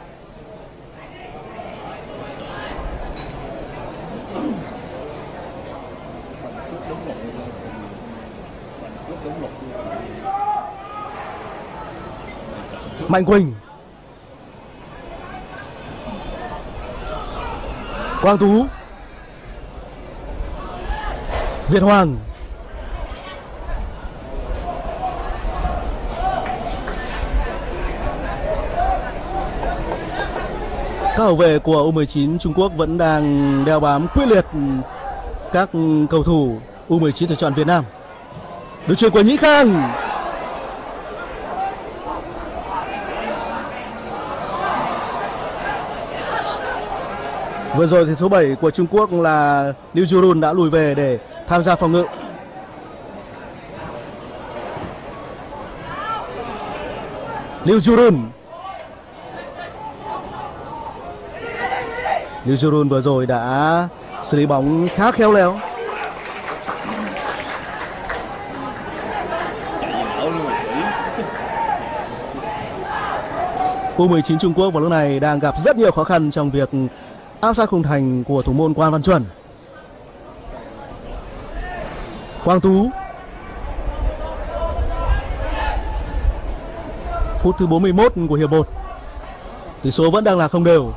Mạnh Quỳnh, Quang Tú, Việt Hoàng, các hậu vệ của U19 Trung Quốc vẫn đang đeo bám quyết liệt các cầu thủ U19 tuyển chọn Việt Nam. Đường chuyền của Nhĩ Khang. Vừa rồi thì số 7 của Trung Quốc là Liu Jurun đã lùi về để tham gia phòng ngự. Liu Jurun vừa rồi đã xử lý bóng khá khéo léo. U19 Trung Quốc vào lúc này đang gặp rất nhiều khó khăn trong việc áp sát khung thành của thủ môn Quan Văn Chuẩn. Quang Tú. Phút thứ 41 của hiệp 1. Tỷ số vẫn đang là không đều.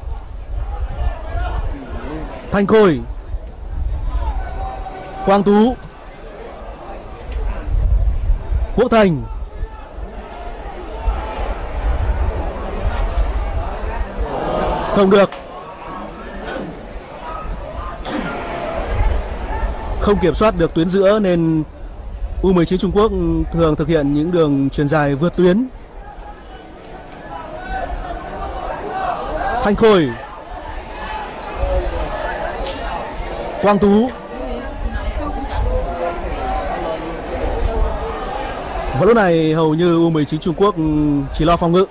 Thanh Khôi. Quang Tú. Quốc Thành. Không được. Không kiểm soát được tuyến giữa nên U19 Trung Quốc thường thực hiện những đường chuyền dài vượt tuyến. Thanh Khôi. Quang Tú. Và lúc này hầu như U19 Trung Quốc chỉ lo phòng ngự.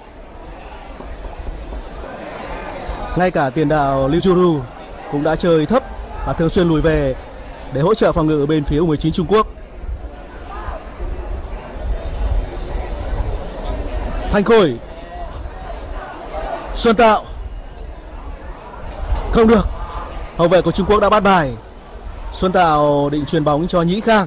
Ngay cả tiền đạo Liu Juru cũng đã chơi thấp và thường xuyên lùi về để hỗ trợ phòng ngự ở bên phía U19 Trung Quốc. Thanh Khôi. Xuân Tạo. Không được. Hậu vệ của Trung Quốc đã bắt bài. Xuân Tạo định chuyền bóng cho Nhĩ Khang.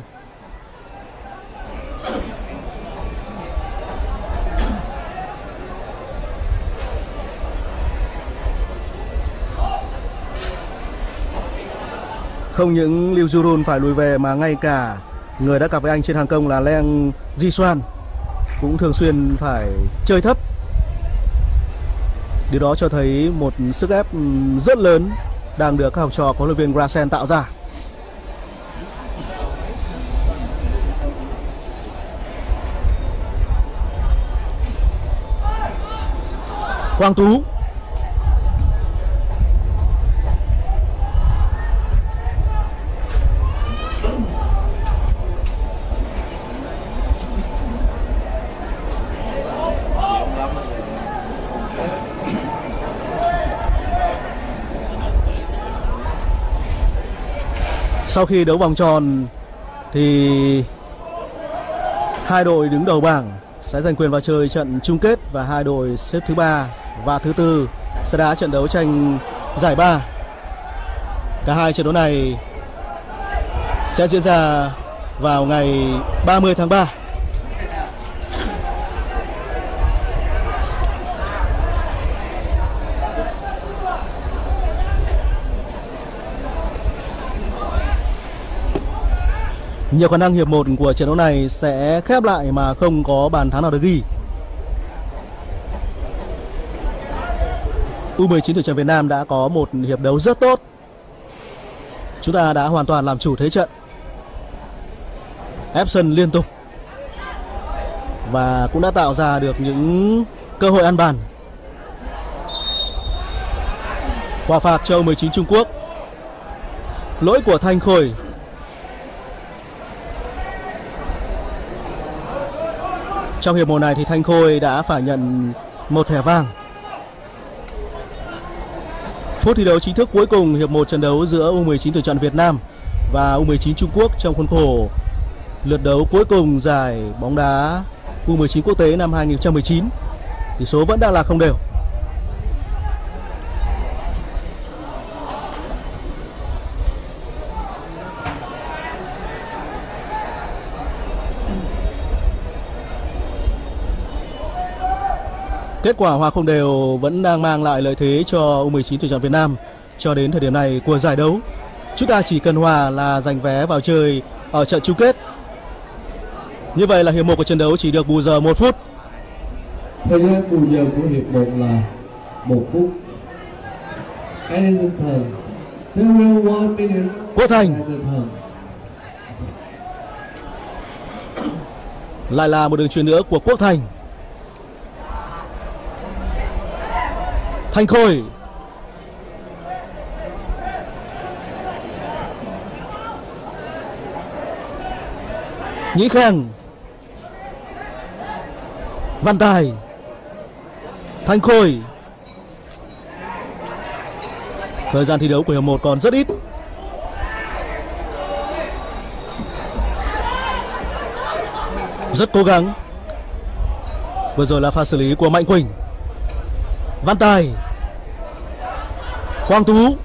Không những Liu Jurun phải lùi về mà ngay cả người đã cặp với anh trên hàng công là Leng Jiswan cũng thường xuyên phải chơi thấp. Điều đó cho thấy một sức ép rất lớn đang được các học trò của huấn luyện viên Grasen tạo ra. Quang Tú. Sau khi đấu vòng tròn thì hai đội đứng đầu bảng sẽ giành quyền vào chơi trận chung kết và hai đội xếp thứ 3 và thứ 4 sẽ đá trận đấu tranh giải 3. Cả hai trận đấu này sẽ diễn ra vào ngày 30 tháng 3. Nhiều khả năng hiệp 1 của trận đấu này sẽ khép lại mà không có bàn thắng nào được ghi. U19 tuyển chọn Việt Nam đã có một hiệp đấu rất tốt. Chúng ta đã hoàn toàn làm chủ thế trận, ép sân liên tục và cũng đã tạo ra được những cơ hội ăn bàn. Quả phạt cho U19 Trung Quốc. Lỗi của Thanh Khôi. Trong hiệp 1 này thì Thanh Khôi đã phải nhận một thẻ vàng. Phút thi đấu chính thức cuối cùng hiệp 1 trận đấu giữa U19 tuyển chọn Việt Nam và U19 Trung Quốc trong khuôn khổ lượt đấu cuối cùng giải bóng đá U19 quốc tế năm 2019. Tỷ số vẫn đang là không đều. Kết quả hòa không đều vẫn đang mang lại lợi thế cho U19 tuyển chọn Việt Nam cho đến thời điểm này của giải đấu. Chúng ta chỉ cần hòa là giành vé vào chơi ở trận chung kết. Như vậy là hiệp 1 của trận đấu chỉ được bù giờ 1 phút. Thời gian bù giờ của hiệp 1 là 1 phút. Addison time. There will 1 minute. Quốc Thành. Lại là một đường chuyền nữa của Quốc Thành. Thanh Khôi. Nhĩ Khang. Văn Tài. Thanh Khôi. Thời gian thi đấu của hiệp 1 còn rất ít. Rất cố gắng. Vừa rồi là pha xử lý của Mạnh Quỳnh. Văn Tài. Quang Tú.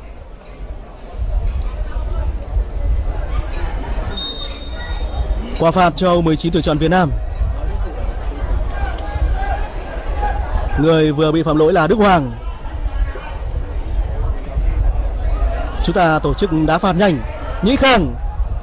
Quả phạt cho U19 tuyển chọn Việt Nam. Người vừa bị phạm lỗi là Đức Hoàng. Chúng ta tổ chức đá phạt nhanh. Nhĩ Khang.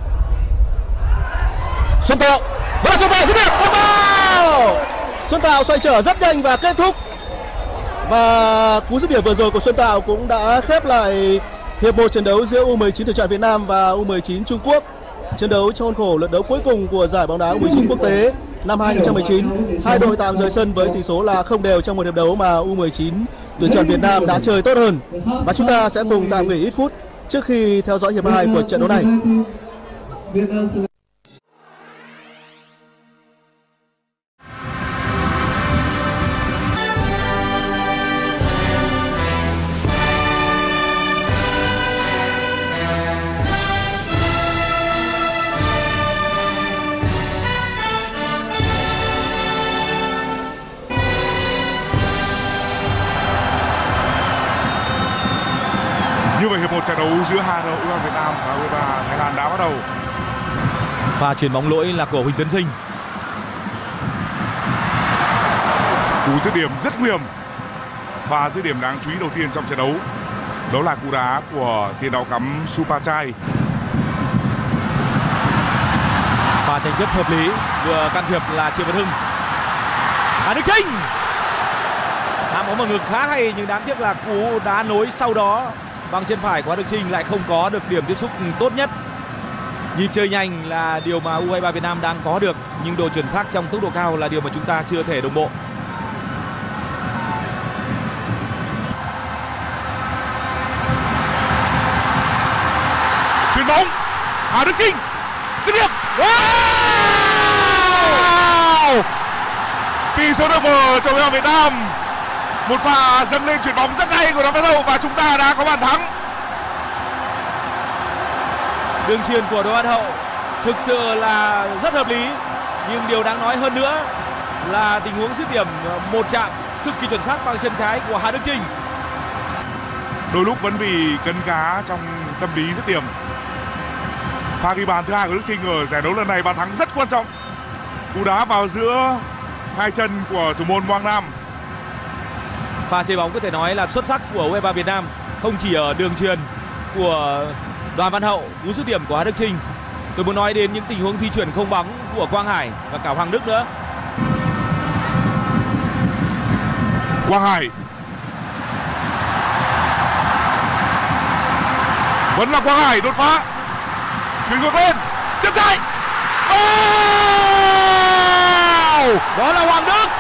Xuân Tạo. Xuân Tạo dứt điểm. Xuân Tạo xoay trở rất nhanh và kết thúc. Và cú dứt điểm vừa rồi của Xuân Tạo cũng đã khép lại hiệp 1 trận đấu giữa U19 tuyển chọn Việt Nam và U19 Trung Quốc. Trận đấu trong khuôn khổ lượt đấu cuối cùng của giải bóng đá U19 quốc tế năm 2019. Hai đội tạm rời sân với tỷ số là không đều trong một hiệp đấu mà U19 tuyển chọn Việt Nam đã chơi tốt hơn. Và chúng ta sẽ cùng tạm nghỉ ít phút trước khi theo dõi hiệp 2 của trận đấu này. Như vậy hiệp 1 trận đấu giữa hai đội U23 Việt Nam và U23 Thái Lan đã bắt đầu. Pha chuyền bóng lỗi là của Huỳnh Tấn Sinh. Cú dứt điểm rất nguy hiểm. Pha dứt điểm đáng chú ý đầu tiên trong trận đấu đó là cú đá của tiền đạo cắm Supachai. Pha tranh chấp hợp lý, vừa can thiệp là Triệu Văn Hưng. Hà Đức Chinh. Đá bóng vào ngực khá hay nhưng đáng tiếc là cú đá nối sau đó bằng chân phải của Hà Đức Chinh lại không có được điểm tiếp xúc tốt nhất. Nhịp chơi nhanh là điều mà U23 Việt Nam đang có được, nhưng độ chuẩn xác trong tốc độ cao là điều mà chúng ta chưa thể đồng bộ. Chuyền bóng Hà Đức Chinh dứt điểm. Tỷ số được mở cho U23 Việt Nam. Một pha dâng lên chuyền bóng rất hay của Đoàn Văn Hậu và chúng ta đã có bàn thắng. Đường chuyền của Đoàn Văn Hậu thực sự là rất hợp lý, nhưng điều đáng nói hơn nữa là tình huống dứt điểm một chạm cực kỳ chuẩn xác bằng chân trái của Hà Đức Chinh. Đôi lúc vẫn bị cấn cá trong tâm lý dứt điểm. Pha ghi bàn thứ hai của Đức Chinh ở giải đấu lần này, bàn thắng rất quan trọng. Cú đá vào giữa hai chân của thủ môn Quang Nam. Pha chơi bóng có thể nói là xuất sắc của U23 Việt Nam, không chỉ ở đường chuyền của Đoàn Văn Hậu, cú dứt điểm của Hà Đức Chinh. Tôi muốn nói đến những tình huống di chuyển không bóng của Quang Hải và cả Hoàng Đức nữa. Quang Hải vẫn là Quang Hải đột phá, chuyền ngược lên, chân trái. Đó là Hoàng Đức.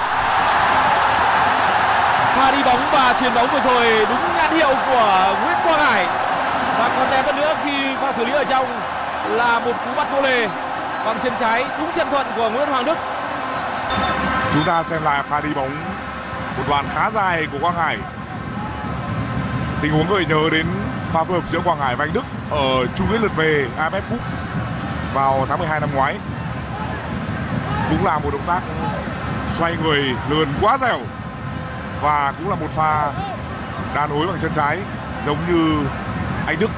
Pha đi bóng và chuyền bóng vừa rồi đúng nhãn hiệu của Nguyễn Quang Hải. Và còn đẹp hơn nữa khi pha xử lý ở trong là một cú bắt vô lề bằng chân trái đúng chân thuận của Nguyễn Hoàng Đức. Chúng ta xem lại pha đi bóng một đoạn khá dài của Quang Hải. Tình huống gợi nhớ đến pha phối hợp giữa Quang Hải và Anh Đức ở chung kết lượt về AFF Cup vào tháng 12 năm ngoái. Cũng là một động tác xoay người lườn quá dẻo và cũng là một pha đá nối bằng chân trái giống như anh Đức.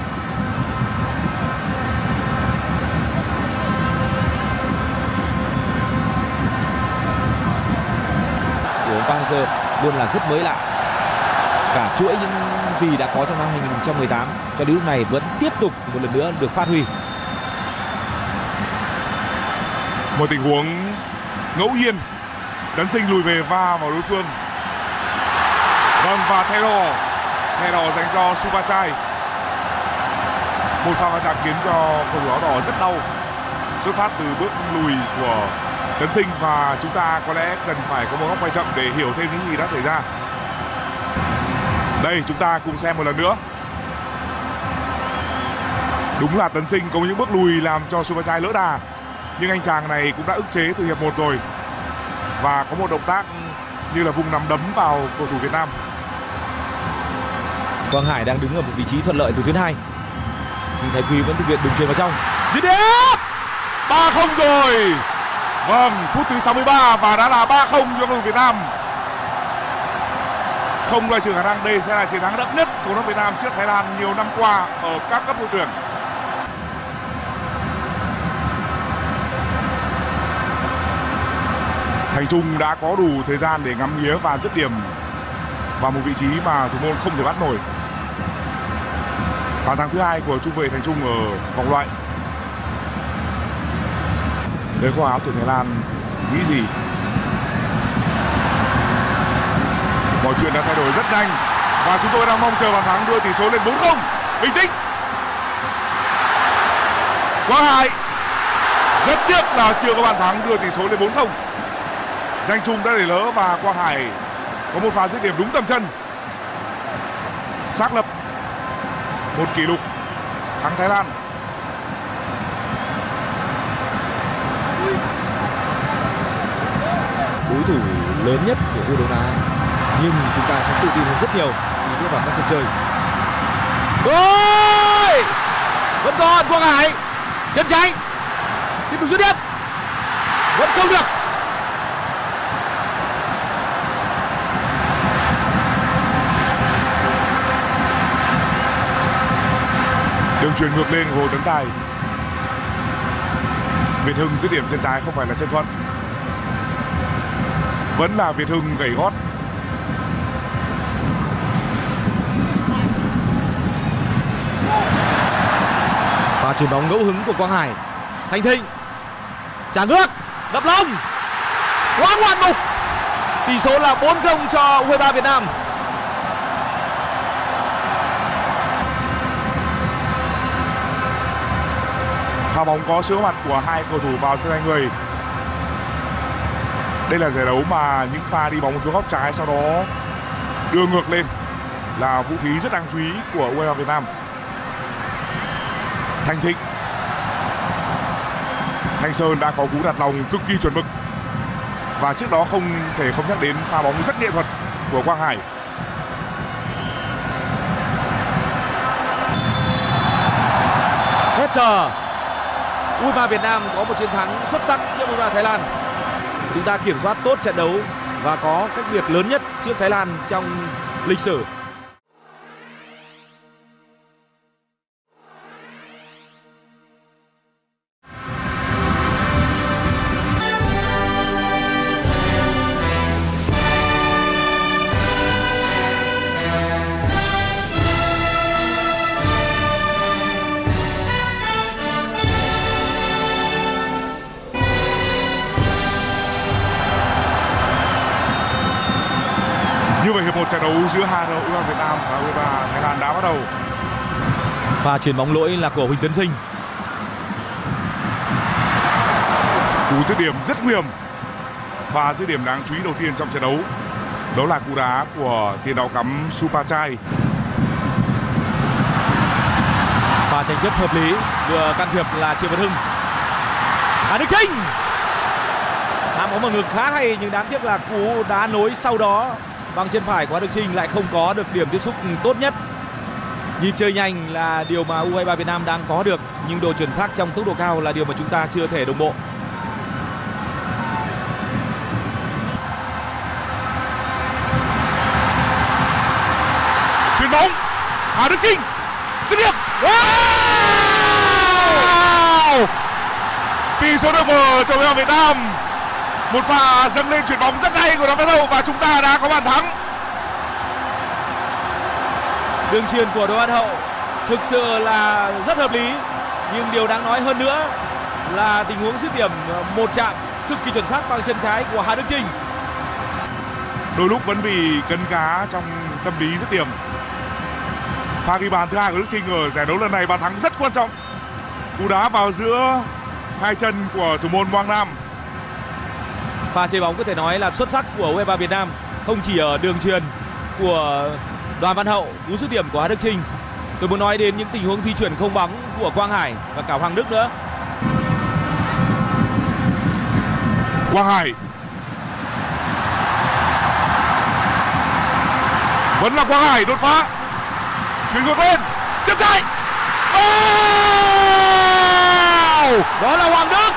Của ông Park Hang-seo luôn là rất mới lạ. Cả chuỗi những gì đã có trong năm 2018 cho đến lúc này vẫn tiếp tục một lần nữa được phát huy. Một tình huống ngẫu nhiên, Tấn Sinh lùi về va vào đối phương. Vâng, và thay đỏ dành cho Supachai. Một pha va chạm khiến cho cầu thủ áo đỏ rất đau, xuất phát từ bước lùi của Tấn Sinh, và chúng ta có lẽ cần phải có một góc quay chậm để hiểu thêm những gì đã xảy ra. Đây, chúng ta cùng xem một lần nữa. Đúng là Tấn Sinh có những bước lùi làm cho Supachai lỡ đà, nhưng anh chàng này cũng đã ức chế từ hiệp 1 rồi và có một động tác như là vùng nắm đấm vào cầu thủ Việt Nam. Quang Hải đang đứng ở một vị trí thuận lợi từ tuyến 2, nhưng Thái Quý vẫn thực hiện đường chuyền vào trong. Dứt điểm 3-0 rồi. Vâng, phút thứ 63 và đã là 3-0 cho cầu thủ Việt Nam. Không loại trừ khả năng đây sẽ là chiến thắng đậm nhất của đội Việt Nam trước Thái Lan nhiều năm qua ở các cấp đội tuyển. Thành Trung đã có đủ thời gian để ngắm nghía và dứt điểm vào một vị trí mà thủ môn không thể bắt nổi. Bàn thắng thứ 2 của trung vệ Thành Trung ở vòng loại. Đời khoa áo tuyển Thái Lan nghĩ gì? Mọi chuyện đã thay đổi rất nhanh và chúng tôi đang mong chờ bàn thắng đưa tỷ số lên 4-0. Bình tĩnh. Quang Hải. Rất tiếc là chưa có bàn thắng đưa tỷ số lên 4-0. Danh Trung đã để lỡ và Quang Hải có một pha dứt điểm đúng tầm chân, xác lập một kỷ lục thắng Thái Lan. Đối thủ lớn nhất của khu Đông Nam Á, nhưng chúng ta sẽ tự tin hơn rất nhiều khi bước vào các cuộc chơi. Ôi! Vẫn còn Quang Hải, chân trái tiếp tục dứt điểm, vẫn không được. Đường chuyền ngược lên của Hồ Tấn Tài. Việt Hưng dứt điểm chân trái không phải là chân thuận, vẫn là Việt Hưng gẩy gót. Và chuyền bóng ngẫu hứng của Quang Hải. Thành Thịnh trả ngược, đập lông, quá ngoạn mục. Tỷ số là 4-0 cho U23 Việt Nam. Pha bóng có sự có mặt của hai cầu thủ vào sân thay người. Đây là giải đấu mà những pha đi bóng xuống góc trái sau đó đưa ngược lên là vũ khí rất đáng chú ý của U23 Việt Nam. Thành Thịnh, Thanh Sơn đã có cú đặt lòng cực kỳ chuẩn mực, và trước đó không thể không nhắc đến pha bóng rất nghệ thuật của Quang Hải. Hết giờ. U23 Việt Nam có một chiến thắng xuất sắc trước U23 Thái Lan. Chúng ta kiểm soát tốt trận đấu và có cách biệt lớn nhất trước Thái Lan trong lịch sử. Như vậy hiệp 1 trận đấu giữa hai đội U23 Việt Nam và U23 Thái Lan đã bắt đầu. Và chuyền bóng lỗi là của Huỳnh Tấn Sinh. Cú dứt điểm rất nguy hiểm. Và dứt điểm đáng chú ý đầu tiên trong trận đấu đó là cú đá của tiền đạo cắm Supachai. Và tranh chấp hợp lý, vừa can thiệp là Triệu Văn Hưng. Hà Đức Chinh nắm bóng vào ngực khá hay, nhưng đáng tiếc là cú đá nối sau đó bằng chân phải của Hà Đức Chinh lại không có được điểm tiếp xúc tốt nhất. Nhịp chơi nhanh là điều mà U23 Việt Nam đang có được, nhưng độ chuẩn xác trong tốc độ cao là điều mà chúng ta chưa thể đồng bộ. Hà Đức Chinh dứt điểm. Tỷ số được mở cho U23 Việt Nam. Một pha dâng lên chuyển bóng rất hay của Đoàn Văn Hậu và chúng ta đã có bàn thắng. Đường chuyền của Đoàn Văn Hậu thực sự là rất hợp lý, nhưng điều đáng nói hơn nữa là tình huống dứt điểm một chạm cực kỳ chuẩn xác bằng chân trái của Hà Đức Chinh. Đôi lúc vẫn bị cấn cá trong tâm lý dứt điểm. Pha ghi bàn thứ hai của Đức Chinh ở giải đấu lần này, bàn thắng rất quan trọng. Cú đá vào giữa hai chân của thủ môn Quang Nam. Pha chơi bóng có thể nói là xuất sắc của U23 Việt Nam, không chỉ ở đường chuyền của Đoàn Văn Hậu, cú dứt điểm của Hà Đức Chinh. Tôi muốn nói đến những tình huống di chuyển không bóng của Quang Hải và cả Hoàng Đức nữa. Quang Hải vẫn là Quang Hải đột phá, chuyển ngược lên, chân trái. Đó là Hoàng Đức.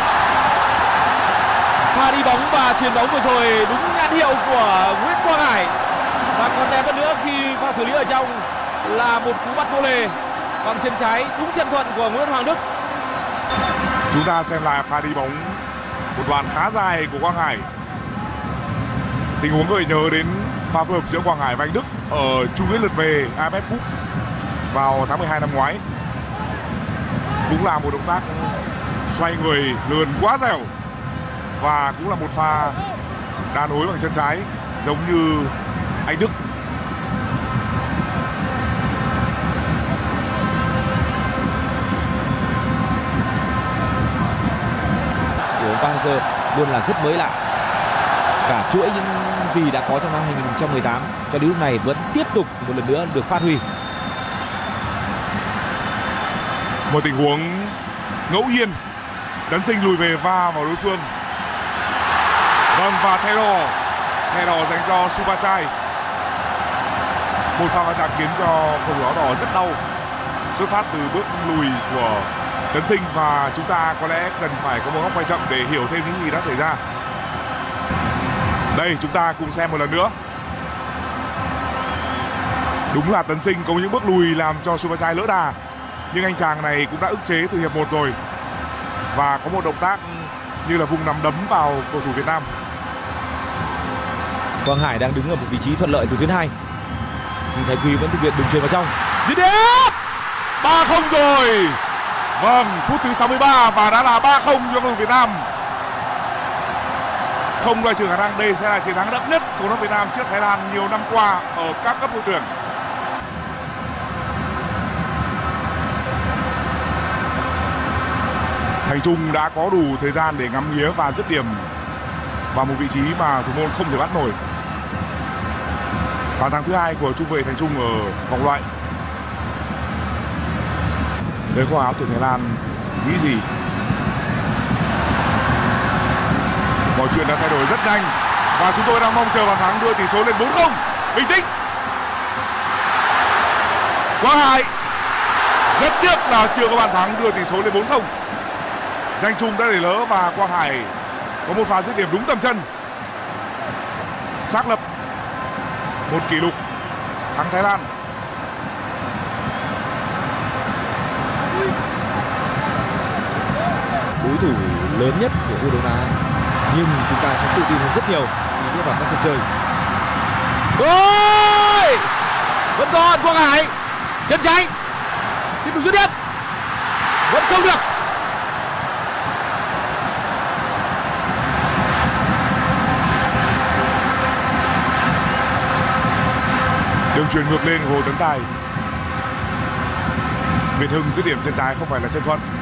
Pha đi bóng và chuyền bóng vừa rồi đúng nhãn hiệu của Nguyễn Quang Hải. Và còn đẹp hơn nữa khi pha xử lý ở trong là một cú bắt vô lề bằng chân trái đúng chân thuận của Nguyễn Hoàng Đức. Chúng ta xem lại pha đi bóng một đoạn khá dài của Quang Hải. Tình huống gợi nhớ đến pha phối hợp giữa Quang Hải và anh Đức ở chung kết lượt về AFF Cup vào tháng 12 năm ngoái. Cũng là một động tác xoay người lườn quá dẻo và cũng là một pha đá nối bằng chân trái giống như anh Đức. Của Quang Sơ luôn là rất mới lạ. Cả chuỗi những gì đã có trong năm 2018 cho đến lúc này vẫn tiếp tục một lần nữa được phát huy. Một tình huống ngẫu nhiên, Tấn Sinh lùi về va vào đối phương. Vâng, và thay đỏ dành cho Supachai. Một pha va chạm khiến cho cầu thủ áo đỏ rất đau, xuất phát từ bước lùi của Tấn Sinh, và chúng ta có lẽ cần phải có một góc quay chậm để hiểu thêm những gì đã xảy ra. Đây, chúng ta cùng xem một lần nữa. Đúng là Tấn Sinh có những bước lùi làm cho Supachai lỡ đà, nhưng anh chàng này cũng đã ức chế từ hiệp 1 rồi và có một động tác như là vùng nắm đấm vào cầu thủ Việt Nam. Quang Hải đang đứng ở một vị trí thuận lợi từ tuyến 2, nhưng Thái Quý vẫn thực hiện đường chuyền vào trong. Dứt điểm 3-0 rồi. Vâng, phút thứ 63 và đã là 3-0 cho cầu thủ Việt Nam. Không loại trừ khả năng đây sẽ là chiến thắng đậm nhất của đội Việt Nam trước Thái Lan nhiều năm qua ở các cấp đội tuyển. Thành Trung đã có đủ thời gian để ngắm nghía và dứt điểm vào một vị trí mà thủ môn không thể bắt nổi. Bàn thắng thứ hai của trung vệ Thành Trung ở vòng loại. Đời khoa áo tuyển Thái Lan nghĩ gì? Mọi chuyện đã thay đổi rất nhanh và chúng tôi đang mong chờ bàn thắng đưa tỷ số lên 4-0. Bình tĩnh. Quang Hải rất tiếc là chưa có bàn thắng đưa tỷ số lên 4-0. Danh Trung đã để lỡ và Quang Hải có một pha dứt điểm đúng tầm chân, xác lập một kỷ lục thắng Thái Lan. Đối thủ lớn nhất của U Đông Á, nhưng chúng ta sẽ tự tin hơn rất nhiều khi bước vào các cuộc chơi. Ôi! Vẫn còn Quang Hải, chân trái tiếp tục dứt điểm, vẫn không được. Đường chuyền ngược lên của Hồ Tấn Tài. Việt Hưng dứt điểm chân trái không phải là chân thuận,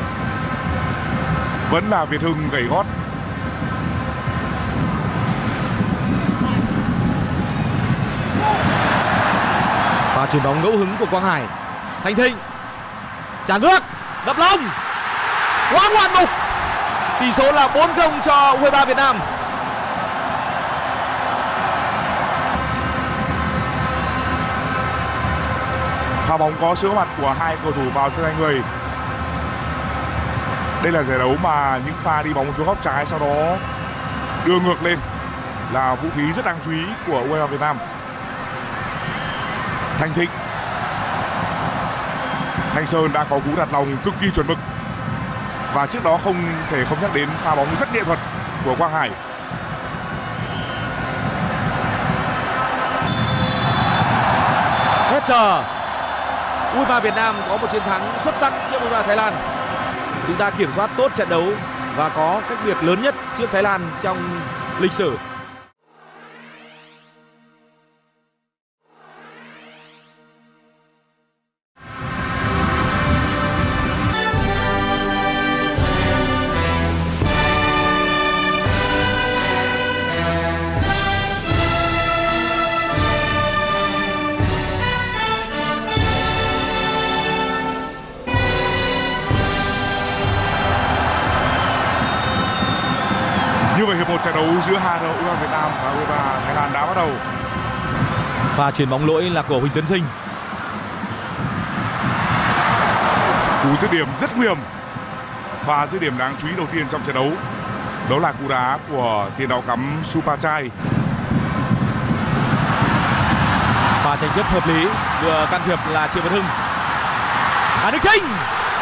vẫn là Việt Hưng gẩy gót. Và chuyền bóng ngẫu hứng của Quang Hải. Thành Thịnh trả ngược, đập lông quá ngoạn mục. Tỷ số là 4-0 cho U23 Việt Nam. Pha bóng có sự có mặt của hai cầu thủ vào sân thay người. Đây là giải đấu mà những pha đi bóng xuống góc trái sau đó đưa ngược lên là vũ khí rất đáng chú ý của U23 Việt Nam. Thành Thịnh Thanh Sơn đã có cú đặt lòng cực kỳ chuẩn mực. Và trước đó không thể không nhắc đến pha bóng rất nghệ thuật của Quang Hải. Hết giờ. U23 Việt Nam có một chiến thắng xuất sắc trước U23 Thái Lan. Chúng ta kiểm soát tốt trận đấu và có cách biệt lớn nhất trước Thái Lan trong lịch sử. Như vậy hiệp một trận đấu giữa hai đội U23 Việt Nam và U23 Thái Lan đã bắt đầu. Pha chuyền bóng lỗi là của Huỳnh Tấn Sinh. Cú dứt điểm rất nguy hiểm. Pha dứt điểm đáng chú ý đầu tiên trong trận đấu đó là cú đá của tiền đạo cắm Supachai. Pha tranh chấp hợp lý, vừa can thiệp là Triệu Văn Hưng. Hà Đức Chinh.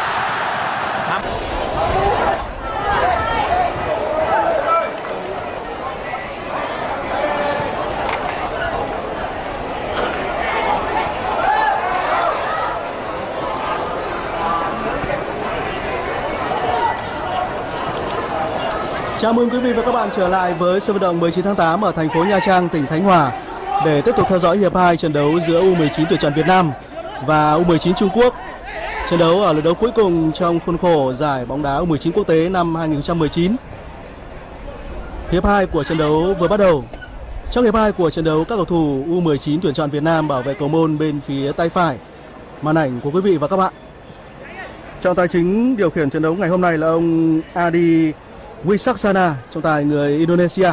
Chào mừng quý vị và các bạn trở lại với sân vận động 19 tháng 8 ở thành phố Nha Trang, tỉnh Khánh Hòa để tiếp tục theo dõi hiệp 2 trận đấu giữa U19 tuyển chọn Việt Nam và U19 Trung Quốc. Trận đấu ở lượt đấu cuối cùng trong khuôn khổ giải bóng đá U19 quốc tế năm 2019. Hiệp 2 của trận đấu vừa bắt đầu. Trong hiệp 2 của trận đấu, các cầu thủ U19 tuyển chọn Việt Nam bảo vệ cầu môn bên phía tay phải màn ảnh của quý vị và các bạn. Trọng tài chính điều khiển trận đấu ngày hôm nay là ông Adi Wisaksana, trọng tài người Indonesia.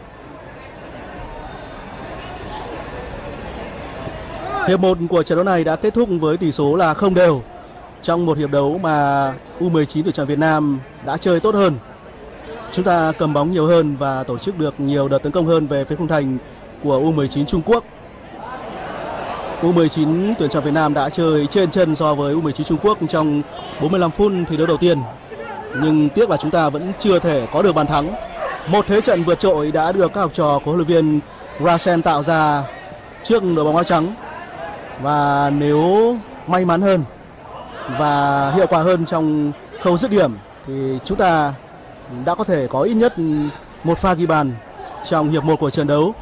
Hiệp 1 của trận đấu này đã kết thúc với tỷ số là 0 đều. Trong một hiệp đấu mà U19 tuyển chọn Việt Nam đã chơi tốt hơn. Chúng ta cầm bóng nhiều hơn và tổ chức được nhiều đợt tấn công hơn về phía khung thành của U19 Trung Quốc. U19 tuyển chọn Việt Nam đã chơi trên chân so với U19 Trung Quốc trong 45 phút thi đấu đầu tiên. Nhưng tiếc là chúng ta vẫn chưa thể có được bàn thắng. Một thế trận vượt trội đã được các học trò của huấn luyện viên Rasen tạo ra trước đội bóng áo trắng. Và nếu may mắn hơn và hiệu quả hơn trong khâu dứt điểm thì chúng ta đã có thể có ít nhất một pha ghi bàn trong hiệp 1 của trận đấu.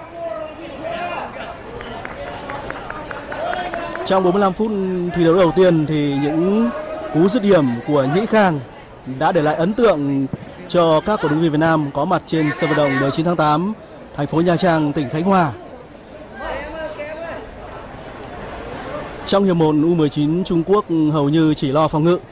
Trong 45 phút thi đấu đầu tiên thì những cú dứt điểm của Nhĩ Khang đã để lại ấn tượng cho các cổ động viên Việt Nam có mặt trên sân vận động 19 tháng 8, thành phố Nha Trang, tỉnh Khánh Hòa. Trong hiệp 1, U19 Trung Quốc hầu như chỉ lo phòng ngự.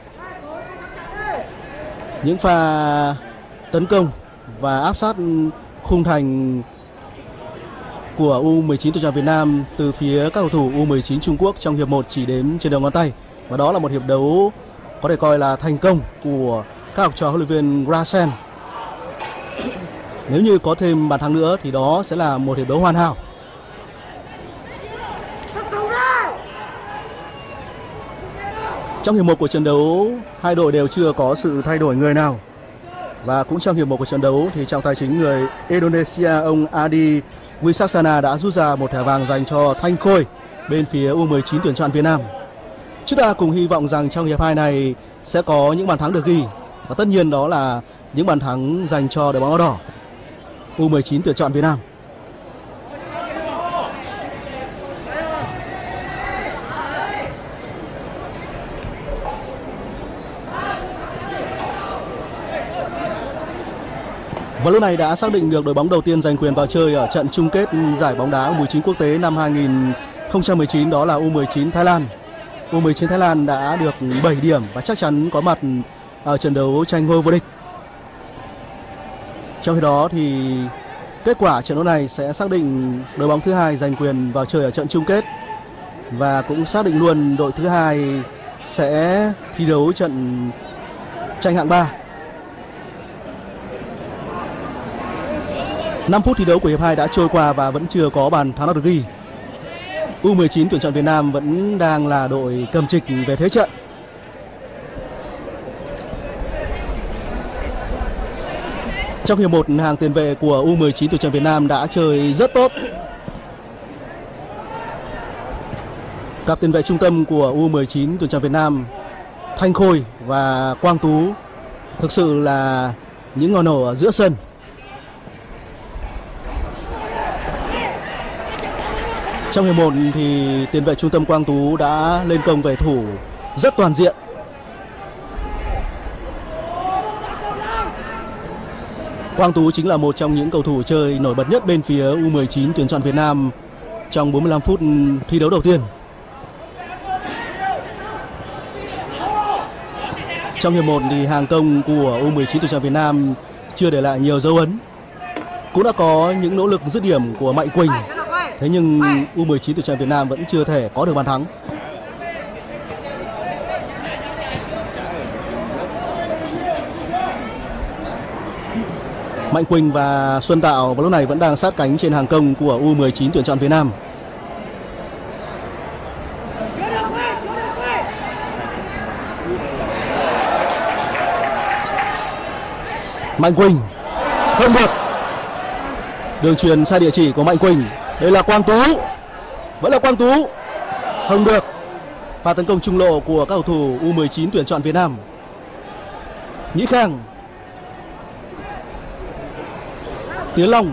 Những pha tấn công và áp sát khung thành của U19 tuyển chọn Việt Nam từ phía các cầu thủ U19 Trung Quốc trong hiệp 1 chỉ đếm trên đầu ngón tay. Và đó là một hiệp đấu có thể coi là thành công của các học trò huấn luyện viên Rasen. Nếu như có thêm bàn thắng nữa thì đó sẽ là một hiệp đấu hoàn hảo. Trong hiệp 1 của trận đấu, hai đội đều chưa có sự thay đổi người nào. Và cũng trong hiệp 1 của trận đấu thì trọng tài chính người Indonesia ông Adi Wisaksana đã rút ra một thẻ vàng dành cho Thanh Khôi bên phía U19 tuyển chọn Việt Nam. Chúng ta cùng hy vọng rằng trong hiệp 2 này sẽ có những bàn thắng được ghi. Và tất nhiên đó là những bàn thắng dành cho đội bóng áo đỏ U19 tuyển chọn Việt Nam. Và lúc này đã xác định được đội bóng đầu tiên giành quyền vào chơi ở trận chung kết giải bóng đá U19 quốc tế năm 2019, đó là U19 Thái Lan. U19 Thái Lan đã được 7 điểm và chắc chắn có mặt ở trận đấu tranh ngôi vô địch. Trong khi đó thì kết quả trận đấu này sẽ xác định đội bóng thứ hai giành quyền vào chơi ở trận chung kết và cũng xác định luôn đội thứ hai sẽ thi đấu trận tranh hạng 3. 5 phút thi đấu của hiệp 2 đã trôi qua và vẫn chưa có bàn thắng nào được ghi. U19 tuyển chọn Việt Nam vẫn đang là đội cầm trịch về thế trận Trong hiệp 1, hàng tiền vệ của U19 tuyển chọn Việt Nam đã chơi rất tốt. Cặp tiền vệ trung tâm của U19 tuyển chọn Việt Nam, Thanh Khôi và Quang Tú, thực sự là những ngọn nổ ở giữa sân. Trong hiệp 1 thì tiền vệ trung tâm Quang Tú đã lên công về thủ rất toàn diện. Quang Tú chính là một trong những cầu thủ chơi nổi bật nhất bên phía U19 tuyển chọn Việt Nam trong 45 phút thi đấu đầu tiên. Trong hiệp 1 thì hàng công của U19 tuyển chọn Việt Nam chưa để lại nhiều dấu ấn. Cũng đã có những nỗ lực dứt điểm của Mạnh Quỳnh. Thế nhưng U19 tuyển chọn Việt Nam vẫn chưa thể có được bàn thắng. Mạnh Quỳnh và Xuân Tạo vào lúc này vẫn đang sát cánh trên hàng công của U19 tuyển chọn Việt Nam. Mạnh Quỳnh không được, đường truyền sai địa chỉ của Mạnh Quỳnh. Đây là Quang Tú, vẫn là Quang Tú, không được. Pha tấn công trung lộ của các cầu thủ U19 tuyển chọn Việt Nam. Nhĩ Khang, Tiến Long.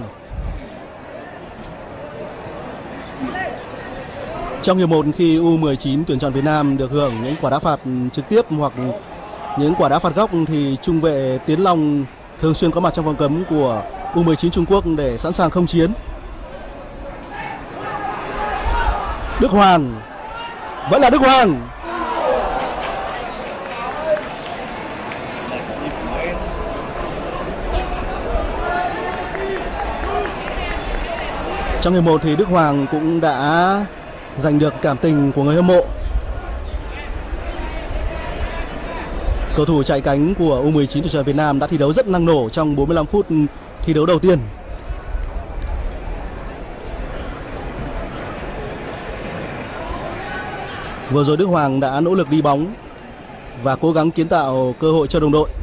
Trong hiệp 1, khi U19 tuyển chọn Việt Nam được hưởng những quả đá phạt trực tiếp hoặc những quả đá phạt góc thì trung vệ Tiến Long thường xuyên có mặt trong vòng cấm của U19 Trung Quốc để sẵn sàng không chiến. Đức Hoàng, vẫn là Đức Hoàng. Trong hiệp 1 thì Đức Hoàng cũng đã giành được cảm tình của người hâm mộ. Cầu thủ chạy cánh của U19 tuyển chọn Việt Nam đã thi đấu rất năng nổ trong 45 phút thi đấu đầu tiên. Vừa rồi Đức Hoàng đã nỗ lực đi bóng và cố gắng kiến tạo cơ hội cho đồng đội.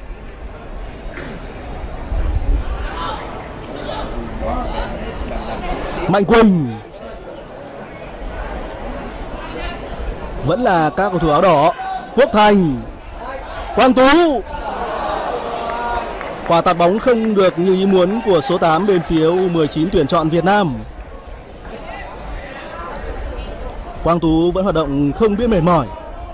Mạnh Quỳnh, vẫn là các cầu thủ áo đỏ. Quốc Thành, Quang Tú. Quả tạt bóng không được như ý muốn của số 8 bên phía U19 tuyển chọn Việt Nam. Quang Tú vẫn hoạt động không biết mệt mỏi.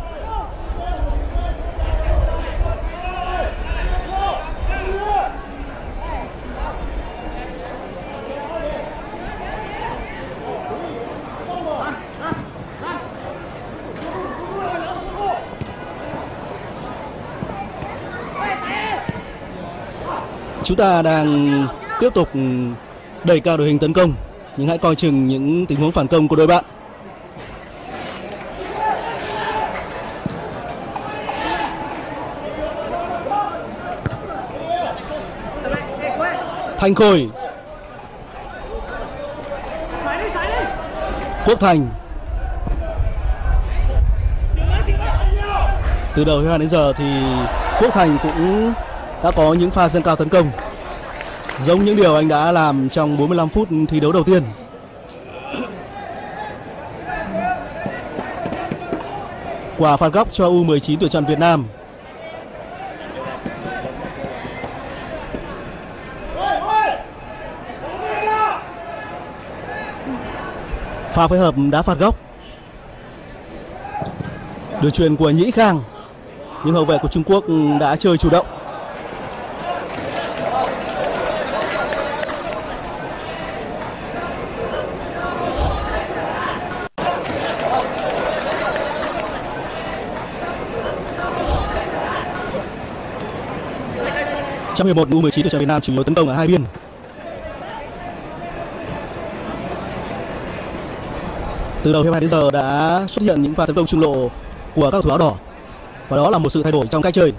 Chúng ta đang tiếp tục đẩy cao đội hình tấn công, nhưng hãy coi chừng những tình huống phản công của đội bạn. Thanh Khôi, Quốc Thành. Từ đầu hiệp 2 đến giờ thì Quốc Thành cũng đã có những pha dâng cao tấn công, giống những điều anh đã làm trong 45 phút thi đấu đầu tiên. Quả phạt góc cho U19 tuyển chọn Việt Nam. Pha phối hợp đá phạt góc. Đường chuyền của Nhĩ Khang, nhưng hậu vệ của Trung Quốc đã chơi chủ động. Trong hiệp 1, U19 tuyển chọn Việt Nam chủ yếu tấn công ở hai biên. Từ đầu hiệp 2 đến giờ đã xuất hiện những pha tấn công trung lộ của các cầu thủ áo đỏ, và đó là một sự thay đổi trong cách chơi.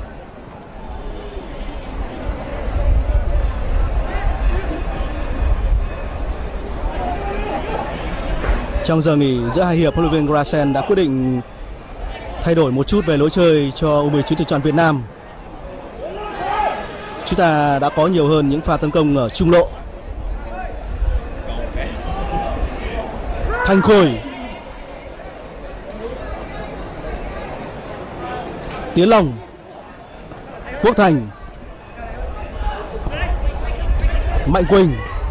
Trong giờ nghỉ giữa hai hiệp, huấn luyện viên Grasen đã quyết định thay đổi một chút về lối chơi cho U19 tuyển chọn Việt Nam. chúng ta đã có nhiều hơn những pha tấn công ở trung lộ. Thanh Khôi, Tiến Long, Quốc Thành, Mạnh Quỳnh.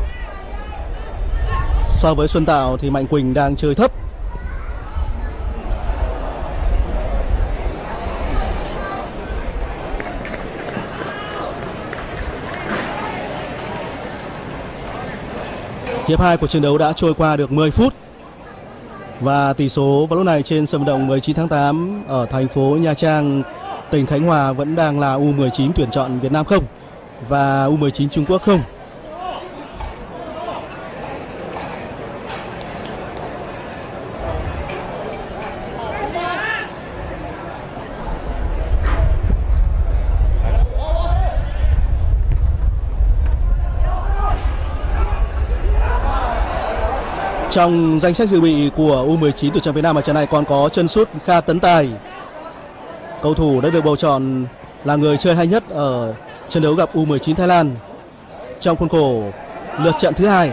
So với Xuân Tạo thì Mạnh Quỳnh đang chơi thấp. Hiệp 2 của trận đấu đã trôi qua được 10 phút. Và tỷ số vào lúc này trên sân vận động 19 tháng 8 ở thành phố Nha Trang, tỉnh Khánh Hòa vẫn đang là U19 tuyển chọn Việt Nam 0 và U19 Trung Quốc 0. Trong danh sách dự bị của U19 tuyển chọn Việt Nam ở trận này còn có chân sút Kha Tấn Tài. Cầu thủ đã được bầu chọn là người chơi hay nhất ở trận đấu gặp U19 Thái Lan trong khuôn khổ lượt trận thứ 2.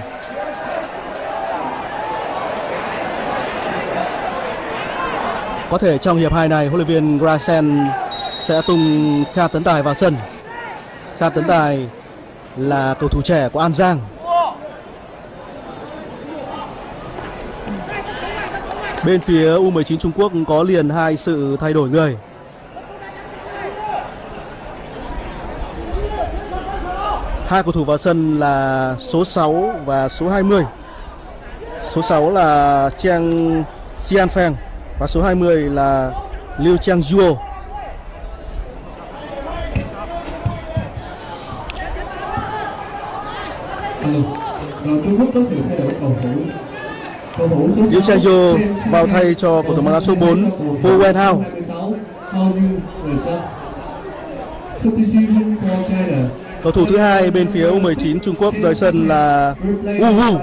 Có thể trong hiệp 2 này, huấn luyện viên Grasen sẽ tung Kha Tấn Tài vào sân. Kha Tấn Tài là cầu thủ trẻ của An Giang. Bên phía U19 Trung Quốc có liền 2 sự thay đổi người. Hai cầu thủ vào sân là số 6 và số 20. Số 6 là Chang Xianfeng và số 20 là Liu Changzuo. Trung Quốc có sự thay đổi cầu thủ. Liu Changzuo vào thay cho cầu thủ mang áo số 4 Fu Wenhao. Cầu thủ thứ hai bên phía U19 Trung Quốc rời sân là Wu.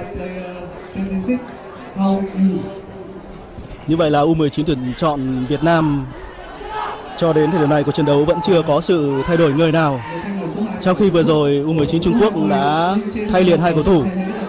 Như vậy là U19 tuyển chọn Việt Nam cho đến thời điểm này của trận đấu vẫn chưa có sự thay đổi người nào. Trong khi vừa rồi U19 Trung Quốc đã thay liền 2 cầu thủ.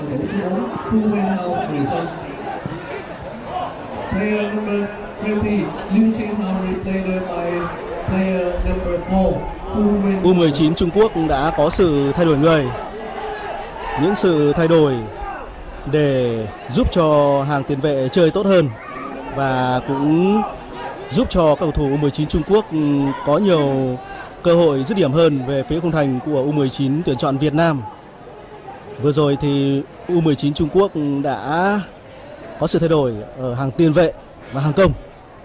U19 Trung Quốc đã có sự thay đổi người. Những sự thay đổi để giúp cho hàng tiền vệ chơi tốt hơn và cũng giúp cho các cầu thủ U19 Trung Quốc có nhiều cơ hội dứt điểm hơn về phía khung thành của U19 tuyển chọn Việt Nam. Vừa rồi thì U19 Trung Quốc đã có sự thay đổi ở hàng tiền vệ và hàng công.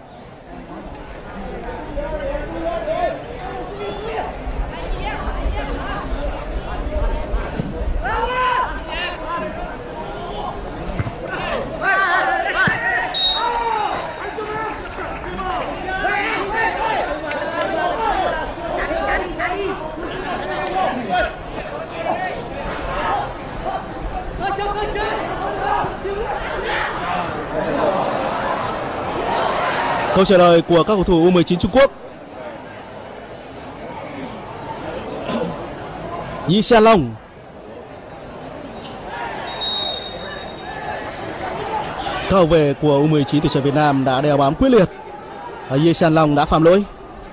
Câu trả lời của các cầu thủ U19 Trung Quốc: Yi Xian Long, các hậu vệ của U19 tuyển chọn Việt Nam đã đeo bám quyết liệt. Yi Xian Long đã phạm lỗi.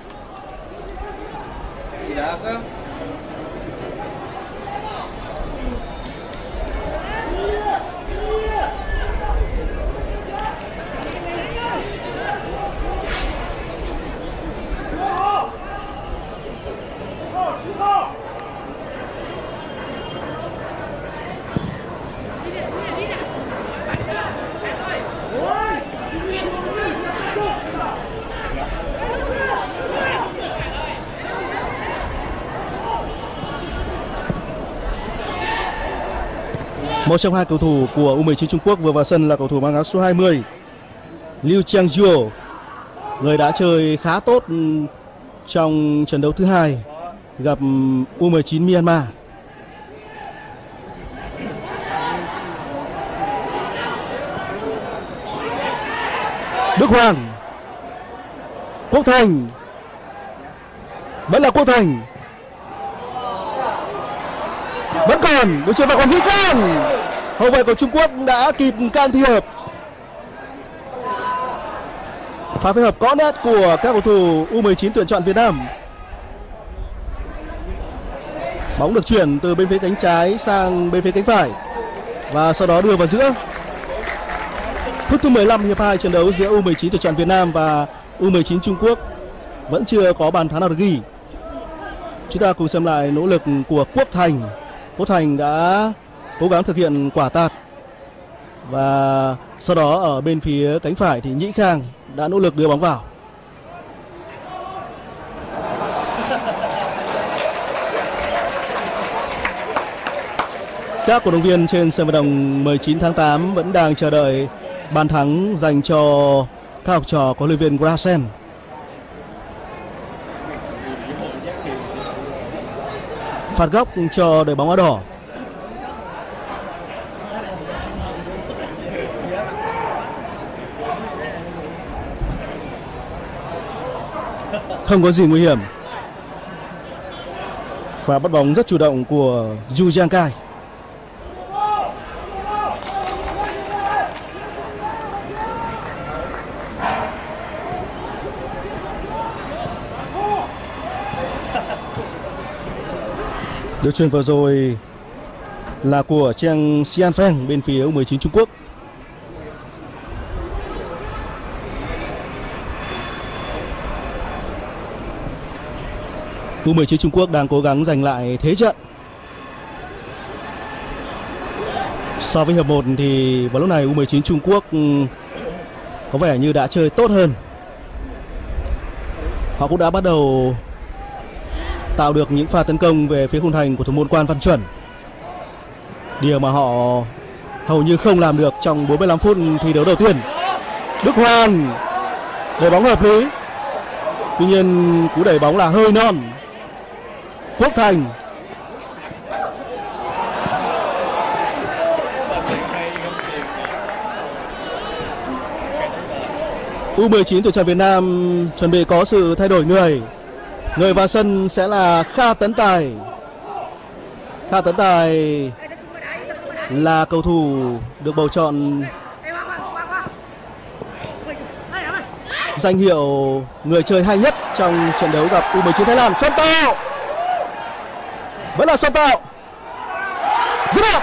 Một trong 2 cầu thủ của U19 Trung Quốc vừa vào sân là cầu thủ mang áo số 20 Liu Changzuo, người đã chơi khá tốt trong trận đấu thứ 2 gặp U19 Myanmar. Đức Hoàng, Quốc Thành, vẫn là Quốc Thành. Vẫn còn đường chuyền vào của Nhĩ Khang. Hậu vệ của Trung Quốc đã kịp can thiệp. Pha phối hợp có nét của các cầu thủ U19 tuyển chọn Việt Nam. Bóng được chuyển từ bên phía cánh trái sang bên phía cánh phải và sau đó đưa vào giữa. Phút thứ 15 hiệp 2 trận đấu giữa U19 tuyển chọn Việt Nam và U19 Trung Quốc vẫn chưa có bàn thắng nào được ghi. Chúng ta cùng xem lại nỗ lực của Quốc Thành. Quốc Thành đã cố gắng thực hiện quả tạt và sau đó ở bên phía cánh phải thì Nhĩ Khang đã nỗ lực đưa bóng vào. Các cổ động viên trên sân vận động 19 tháng 8 vẫn đang chờ đợi bàn thắng dành cho các học trò của huấn luyện viên Grasen. Phạt góc cho đội bóng áo đỏ. Không có gì nguy hiểm. Và bắt bóng rất chủ động của Yu Jiangkai. Đường chuyền vừa rồi là của Cheng Xianfeng bên phía U19 Trung Quốc. U19 Trung Quốc đang cố gắng giành lại thế trận. So với hiệp 1 thì vào lúc này U19 Trung Quốc có vẻ như đã chơi tốt hơn. Họ cũng đã bắt đầu tạo được những pha tấn công về phía khung thành của thủ môn Quan Văn Chuẩn. Điều mà họ hầu như không làm được trong 45 phút thi đấu đầu tiên. Đức Hoàng đẩy bóng hợp lý. Tuy nhiên cú đẩy bóng là hơi non. Quốc Thành. U19 tuyển chọn Việt Nam chuẩn bị có sự thay đổi người. Người vào sân sẽ là Kha Tấn Tài. Kha Tấn Tài là cầu thủ được bầu chọn danh hiệu người chơi hay nhất trong trận đấu gặp U19 Thái Lan. Xuân Tạo. Vẫn là Xuân Tạo. Dứt điểm.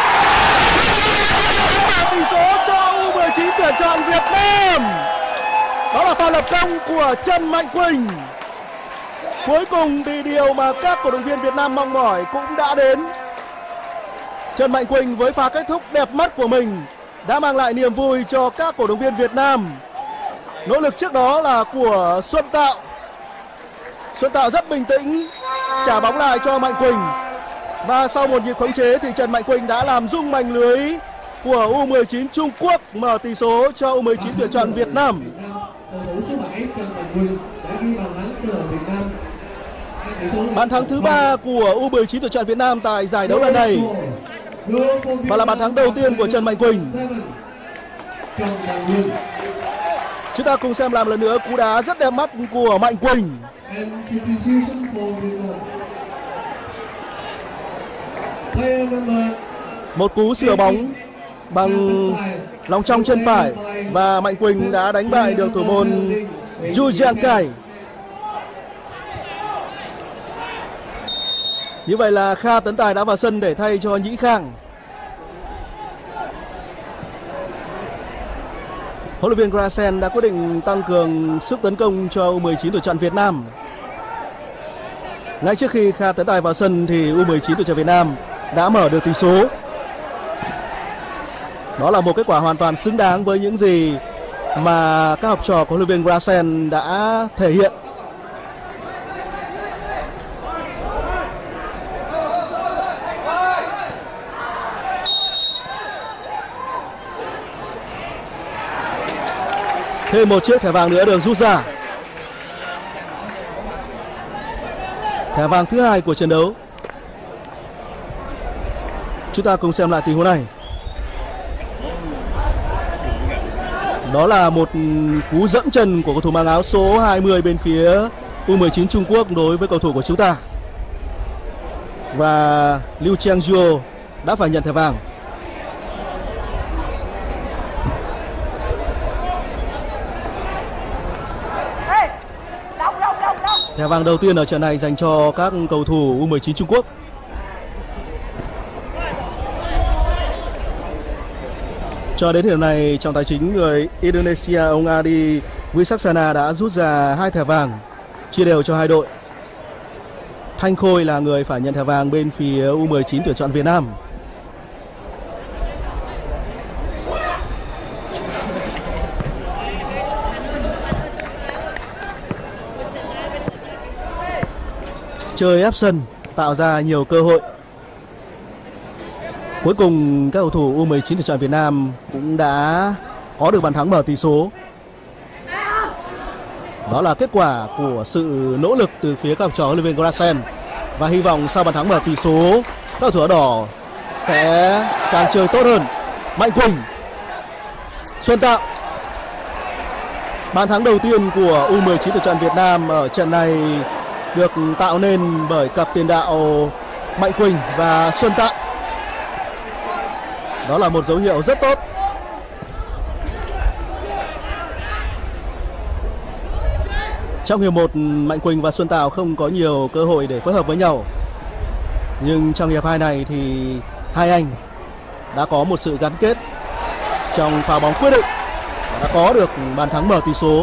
Tỷ số cho U19 tuyển chọn Việt Nam. Đó là pha lập công của Trần Mạnh Quỳnh. Cuối cùng thì điều mà các cổ động viên Việt Nam mong mỏi cũng đã đến. Trần Mạnh Quỳnh với pha kết thúc đẹp mắt của mình đã mang lại niềm vui cho các cổ động viên Việt Nam. Nỗ lực trước đó là của Xuân Tạo. Xuân Tạo rất bình tĩnh trả bóng lại cho Mạnh Quỳnh. Và sau một nhịp khống chế thì Trần Mạnh Quỳnh đã làm rung mảnh lưới của U19 Trung Quốc, mở tỷ số cho U19 tuyển chọn Việt Nam. Bàn thắng thứ 3 của U19 tuyển chọn Việt Nam tại giải đấu lần này và là bàn thắng đầu tiên của Trần Mạnh Quỳnh. Chúng ta cùng xem lại một lần nữa cú đá rất đẹp mắt của Mạnh Quỳnh. Một cú sửa bóng bằng lòng trong chân phải và Mạnh Quỳnh đã đánh bại được thủ môn Yu Jiangkai. Như vậy là Kha Tấn Tài đã vào sân để thay cho Nhĩ Khang. Huấn luyện viên Grasen đã quyết định tăng cường sức tấn công cho U19 tuyển chọn Việt Nam. Ngay trước khi Kha Tấn Tài vào sân thì U19 tuyển chọn Việt Nam đã mở được tỷ số. Đó là một kết quả hoàn toàn xứng đáng với những gì mà các học trò của huấn luyện viên Grasen đã thể hiện. Thêm một chiếc thẻ vàng nữa được rút ra. Thẻ vàng thứ 2 của trận đấu. Chúng ta cùng xem lại tình huống này. Đó là một cú dẫm chân của cầu thủ mang áo số 20 bên phía U19 Trung Quốc đối với cầu thủ của chúng ta. và Liu Changjuo đã phải nhận thẻ vàng. Thẻ vàng đầu tiên ở trận này dành cho các cầu thủ U19 Trung Quốc. Cho đến thời điểm này, trọng tài chính người Indonesia ông Adi Wisaksana đã rút ra 2 thẻ vàng chia đều cho hai đội. Thanh Khôi là người phải nhận thẻ vàng bên phía U19 tuyển chọn Việt Nam. Chơi ép sân tạo ra nhiều cơ hội. Cuối cùng các cầu thủ U19 tuyển chọn Việt Nam cũng đã có được bàn thắng mở tỷ số. Đó là kết quả của sự nỗ lực từ phía các học trò huấn luyện viên Grasen, và hy vọng sau bàn thắng mở tỷ số các cầu thủ áo đỏ sẽ càng chơi tốt hơn. Mạnh Quỳnh, Xuân Tạo. Bàn thắng đầu tiên của U19 tuyển chọn Việt Nam ở trận này được tạo nên bởi cặp tiền đạo Mạnh Quỳnh và Xuân Tạo. Đó là một dấu hiệu rất tốt. Trong hiệp 1, Mạnh Quỳnh và Xuân Tạo không có nhiều cơ hội để phối hợp với nhau. Nhưng trong hiệp 2 này thì hai anh đã có một sự gắn kết trong pha bóng quyết định và đã có được bàn thắng mở tỷ số.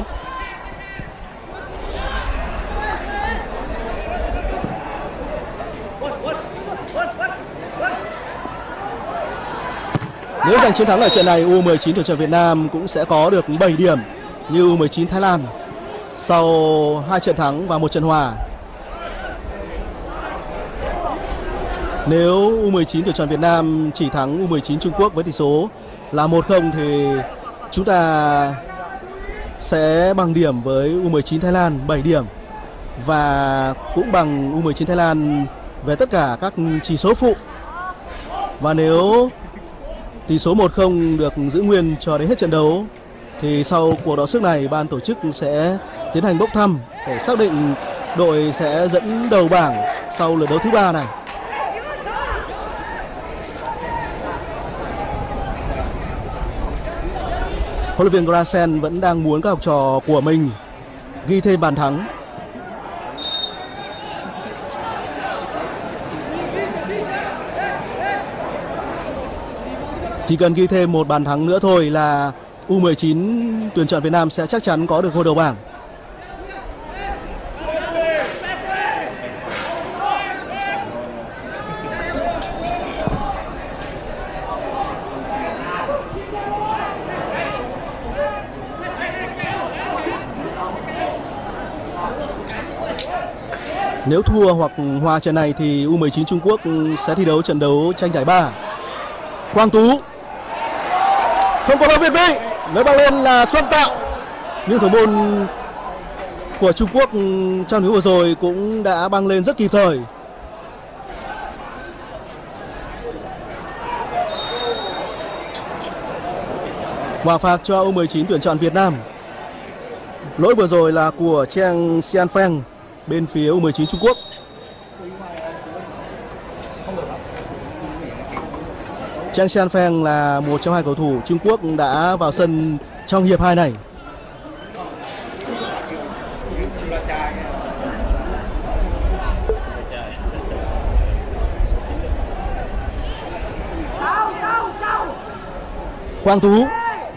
Nếu giành chiến thắng ở trận này, U19 tuyển chọn Việt Nam cũng sẽ có được 7 điểm như U19 Thái Lan sau 2 trận thắng và 1 trận hòa. Nếu U19 tuyển chọn Việt Nam chỉ thắng U19 Trung Quốc với tỷ số là 1-0 thì chúng ta sẽ bằng điểm với U19 Thái Lan 7 điểm và cũng bằng U19 Thái Lan về tất cả các chỉ số phụ. Và nếu tỷ số 1-0 được giữ nguyên cho đến hết trận đấu thì sau cuộc đọ sức này, ban tổ chức sẽ tiến hành bốc thăm để xác định đội sẽ dẫn đầu bảng sau lượt đấu thứ 3 này. Huấn luyện viên Grasen vẫn đang muốn các học trò của mình ghi thêm bàn thắng. Chỉ cần ghi thêm một bàn thắng nữa thôi là U19 tuyển chọn Việt Nam sẽ chắc chắn có được ngôi đầu bảng. Nếu thua hoặc hòa trận này thì U19 Trung Quốc sẽ thi đấu trận đấu tranh giải 3. Quang Tú không có lỗi việt vị, nơi băng lên là Xuân Tạo, nhưng thủ môn của Trung Quốc trong hiệp vừa rồi cũng đã băng lên rất kịp thời. Quả phạt cho U19 tuyển chọn Việt Nam. Lỗi vừa rồi là của Cheng Xianfeng bên phía U19 Trung Quốc. Cheng Xianfeng là một trong hai cầu thủ Trung Quốc đã vào sân trong hiệp 2 này. Quang Tú.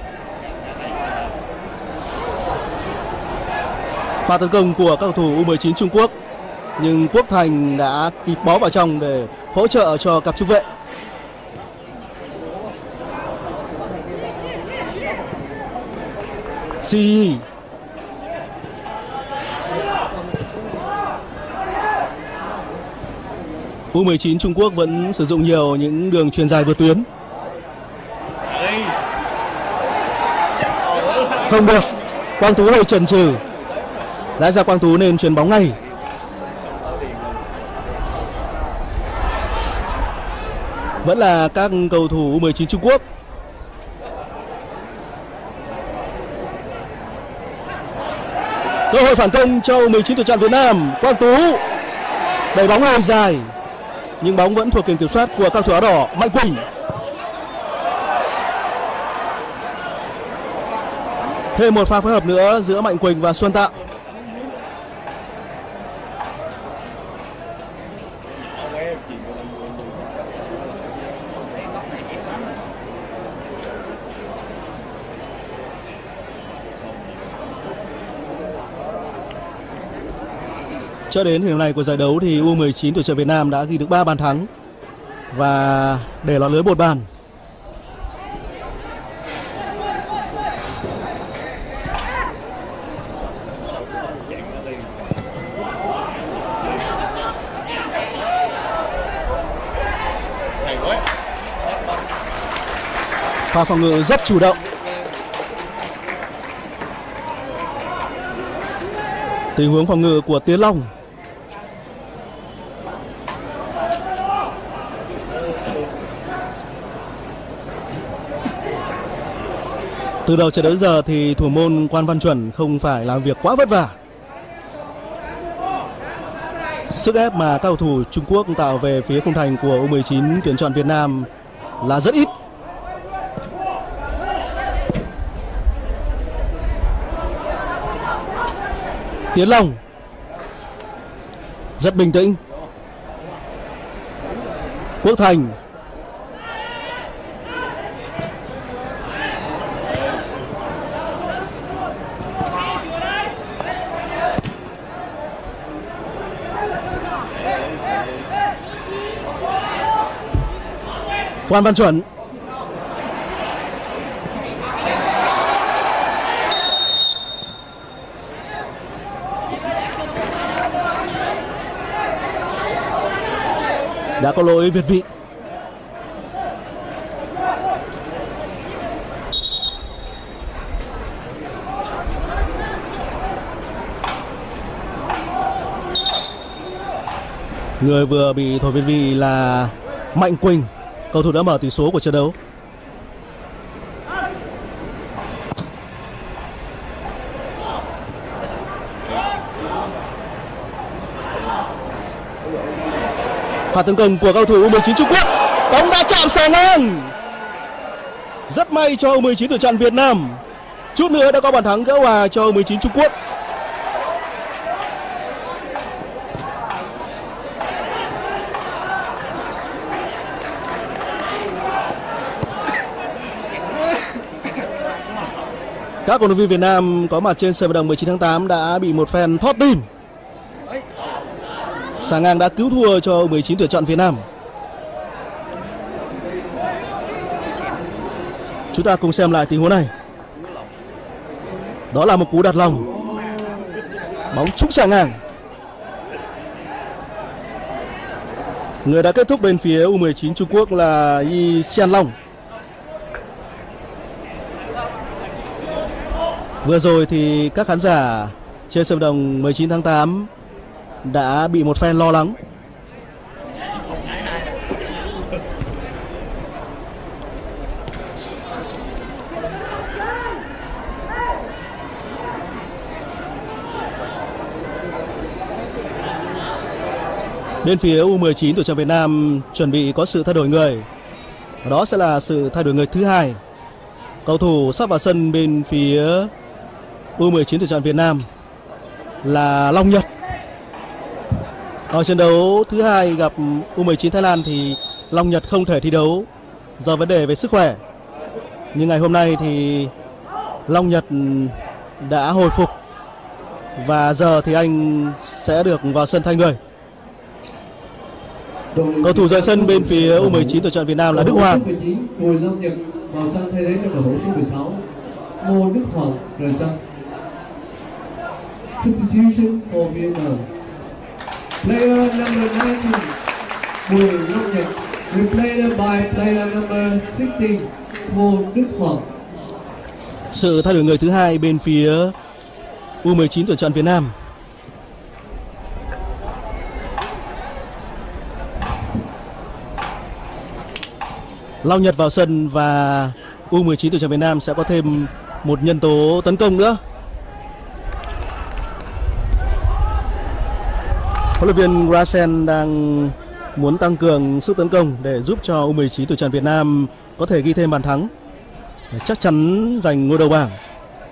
Pha tấn công của các cầu thủ U19 Trung Quốc, nhưng Quốc Thành đã kịp bó vào trong để hỗ trợ cho cặp trung vệ. Si. U19 Trung Quốc vẫn sử dụng nhiều những đường chuyền dài vượt tuyến. Không được, Quang Tú hơi chần chừ. Lẽ ra Quang Tú nên chuyền bóng ngay. Vẫn là các cầu thủ U19 Trung Quốc. Cơ hội phản công cho U19 tuyển chọn Việt Nam. Quang Tú đẩy bóng hơi dài. nhưng bóng vẫn thuộc quyền kiểm soát của cao thủ áo đỏ Mạnh Quỳnh. Thêm một pha phối hợp nữa giữa Mạnh Quỳnh và Xuân Tạo. Cho đến thời điểm này của giải đấu thì U19 tuyển chọn Việt Nam đã ghi được 3 bàn thắng và để lọt lưới 1 bàn. Pha phòng ngự rất chủ động. Tình huống phòng ngự của Tiến Long. Từ đầu trận đấu đến giờ thì thủ môn Quan Văn Chuẩn không phải làm việc quá vất vả. Sức ép mà các cầu thủ Trung Quốc tạo về phía khung thành của U19 tuyển chọn Việt Nam là rất ít. Tiến Long rất bình tĩnh. Quốc Thành. Quan Văn Chuẩn. Đã có lỗi việt vị. Người vừa bị thổi việt vị là Mạnh Quỳnh, cầu thủ đã mở tỷ số của trận đấu. Pha tấn công của cầu thủ U19 Trung Quốc, bóng đã chạm xà ngang. Rất may cho U19 tuyển chọn Việt Nam, chút nữa đã có bàn thắng gỡ hòa cho U19 Trung Quốc. Các cổ động viên Việt Nam có mặt trên sân vận động 19 tháng 8 đã bị một fan thót tim. Xà ngang đã cứu thua cho U19 tuyển chọn Việt Nam. Chúng ta cùng xem lại tình huống này. Đó là một cú đặt lòng. Bóng trúng xà ngang. Người đã kết thúc bên phía U19 Trung Quốc là Yi Xian Long. Vừa rồi thì các khán giả trên sân vận động 19 tháng 8 đã bị một fan lo lắng. Bên phía U19 tuyển chọn Việt Nam chuẩn bị có sự thay đổi người. Đó sẽ là sự thay đổi người thứ hai. Cầu thủ sắp vào sân bên phía U19 tuyển chọn Việt Nam là Long Nhật. Ở trận đấu thứ hai gặp U19 Thái Lan thì Long Nhật không thể thi đấu do vấn đề về sức khỏe. Nhưng ngày hôm nay thì Long Nhật đã hồi phục và giờ thì anh sẽ được vào sân thay người. Cầu thủ rời sân bên phía U19 tuyển chọn Việt Nam là Đức Hoàng. Bùi Long Nhật vào sân thay thế cho cầu thủ số 16 Ngô Đức Hoàng rời sân. Substitution for Vietnam. Player number 19 Bùi Long Nhật replaced by player number 16 Ngô Đức Hoàng. Sự thay đổi người thứ hai bên phía U19 tuyển chọn Việt Nam. Long Nhật vào sân và U19 tuyển chọn Việt Nam sẽ có thêm một nhân tố tấn công nữa. Huấn luyện viên Grasen đang muốn tăng cường sức tấn công để giúp cho U19 tuyển chọn Việt Nam có thể ghi thêm bàn thắng để chắc chắn giành ngôi đầu bảng.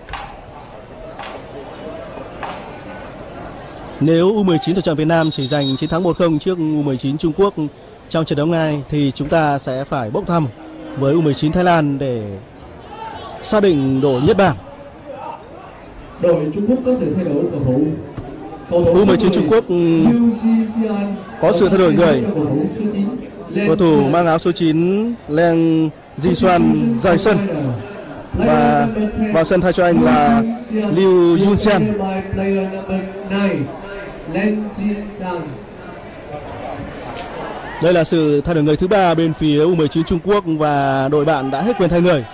Nếu U19 tuyển chọn Việt Nam chỉ giành chiến thắng 1-0 trước U19 Trung Quốc trong trận đấu này thì chúng ta sẽ phải bốc thăm với U19 Thái Lan để xác định đội nhất bảng. Đội Trung Quốc có sự thay đổi cầu thủ. U19 Trung Quốc có sự thay đổi người. Cầu thủ mang áo số 9 Leng Jisuan rời sân và vào sân thay cho anh là Liu Yunxian. Đây là sự thay đổi người thứ 3 bên phía U19 Trung Quốc và đội bạn đã hết quyền thay người.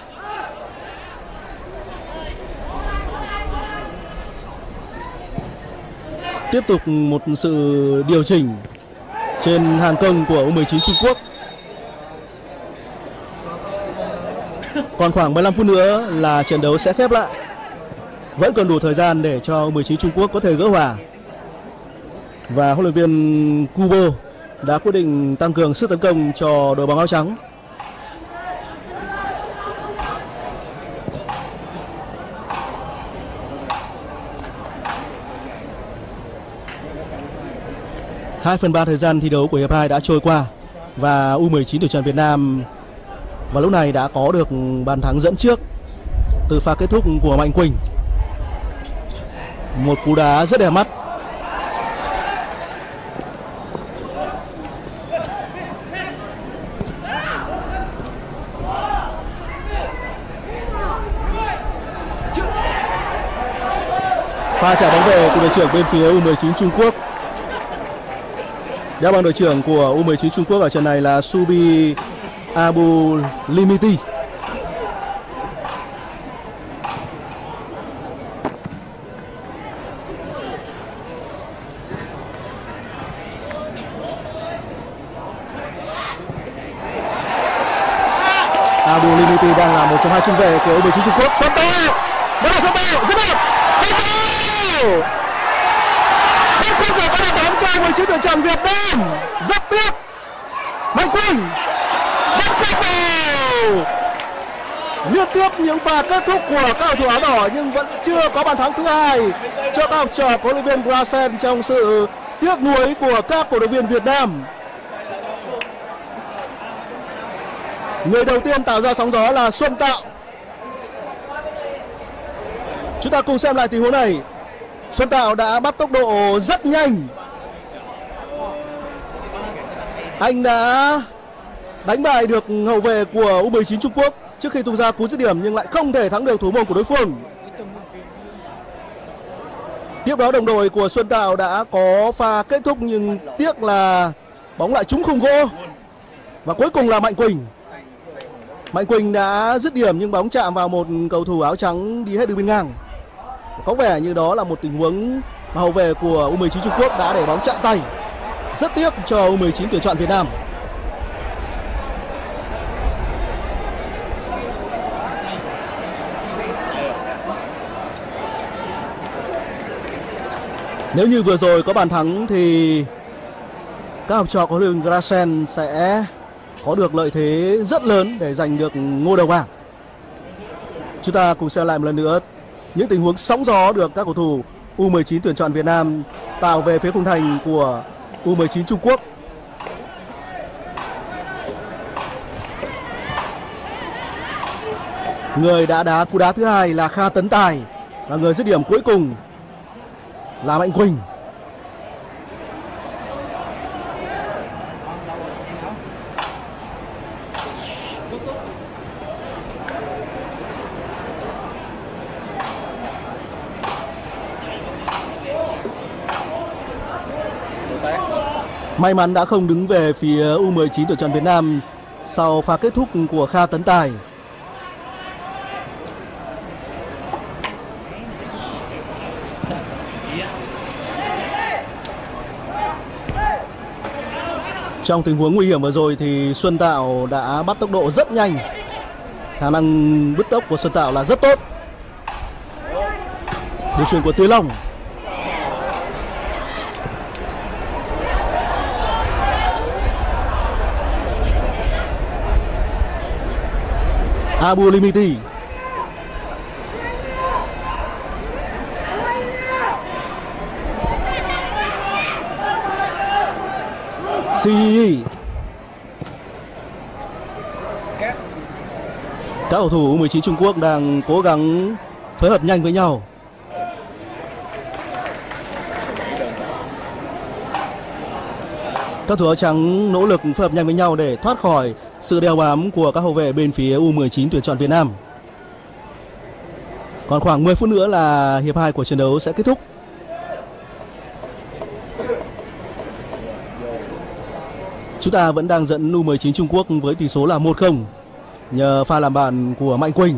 Tiếp tục một sự điều chỉnh trên hàng công của U19 Trung Quốc. Còn khoảng 15 phút nữa là trận đấu sẽ khép lại. Vẫn còn đủ thời gian để cho U19 Trung Quốc có thể gỡ hòa. Và huấn luyện viên Kubo đã quyết định tăng cường sức tấn công cho đội bóng áo trắng. Hai phần 3 thời gian thi đấu của hiệp 2 đã trôi qua và U19 tuyển chọn Việt Nam vào lúc này đã có được bàn thắng dẫn trước từ pha kết thúc của Mạnh Quỳnh. Một cú đá rất đẹp mắt. Pha trả bóng về của đội trưởng bên phía U19 Trung Quốc. Đá bằng đội trưởng của U19 Trung Quốc ở trận này là Subi Abu Limiti. Abu Limiti đang là một trong hai trung vệ của U19 Trung Quốc. Xuân Tạo, đó là Xuân Tạo, rất đẹp. Không thể có đội bóng cho U19 tuyển chọn Việt Nam. Rất tiếc. Mạnh Quỳnh bắt khắc vào. Liên tiếp những pha kết thúc của các cầu thủ áo đỏ nhưng vẫn chưa có bàn thắng thứ hai cho các học trò của huấn luyện viên Grasen trong sự tiếc nuối của các cổ động viên Việt Nam. Người đầu tiên tạo ra sóng gió là Xuân Tạo. Chúng ta cùng xem lại tình huống này. Xuân Tạo đã bắt tốc độ rất nhanh. Anh đã đánh bại được hậu vệ của U19 Trung Quốc trước khi tung ra cú dứt điểm nhưng lại không thể thắng được thủ môn của đối phương. Tiếp đó đồng đội của Xuân Tạo đã có pha kết thúc nhưng tiếc là bóng lại trúng khung gỗ. Và cuối cùng là Mạnh Quỳnh. Mạnh Quỳnh đã dứt điểm nhưng bóng chạm vào một cầu thủ áo trắng đi hết đường biên ngang. Có vẻ như đó là một tình huống mà hậu vệ của U19 Trung Quốc đã để bóng chạm tay. Rất tiếc cho U19 tuyển chọn Việt Nam. Nếu như vừa rồi có bàn thắng thì các học trò của huấn luyện viên Grasen sẽ có được lợi thế rất lớn để giành được ngôi đầu bảng. Chúng ta cùng xem lại một lần nữa những tình huống sóng gió được các cầu thủ U19 tuyển chọn Việt Nam tạo về phía khung thành của U19 Trung Quốc. Người đã đá cú đá thứ hai là Kha Tấn Tài và người dứt điểm cuối cùng là Mạnh Quỳnh. May mắn đã không đứng về phía U19 tuyển chọn Việt Nam sau pha kết thúc của Kha Tấn Tài. Trong tình huống nguy hiểm vừa rồi thì Xuân Tạo đã bắt tốc độ rất nhanh. Khả năng bứt tốc của Xuân Tạo là rất tốt. Đường chuyền của Tứ Long. Abu Limiti. Si. Các cầu thủ U19 Trung Quốc đang cố gắng phối hợp nhanh với nhau. Các thủ áo trắng nỗ lực phối hợp nhanh với nhau để thoát khỏi sự đeo bám của các hậu vệ bên phía U19 tuyển chọn Việt Nam. Còn khoảng 10 phút nữa là hiệp 2 của trận đấu sẽ kết thúc. Chúng ta vẫn đang dẫn U19 Trung Quốc với tỷ số là 1-0 nhờ pha làm bàn của Mạnh Quỳnh.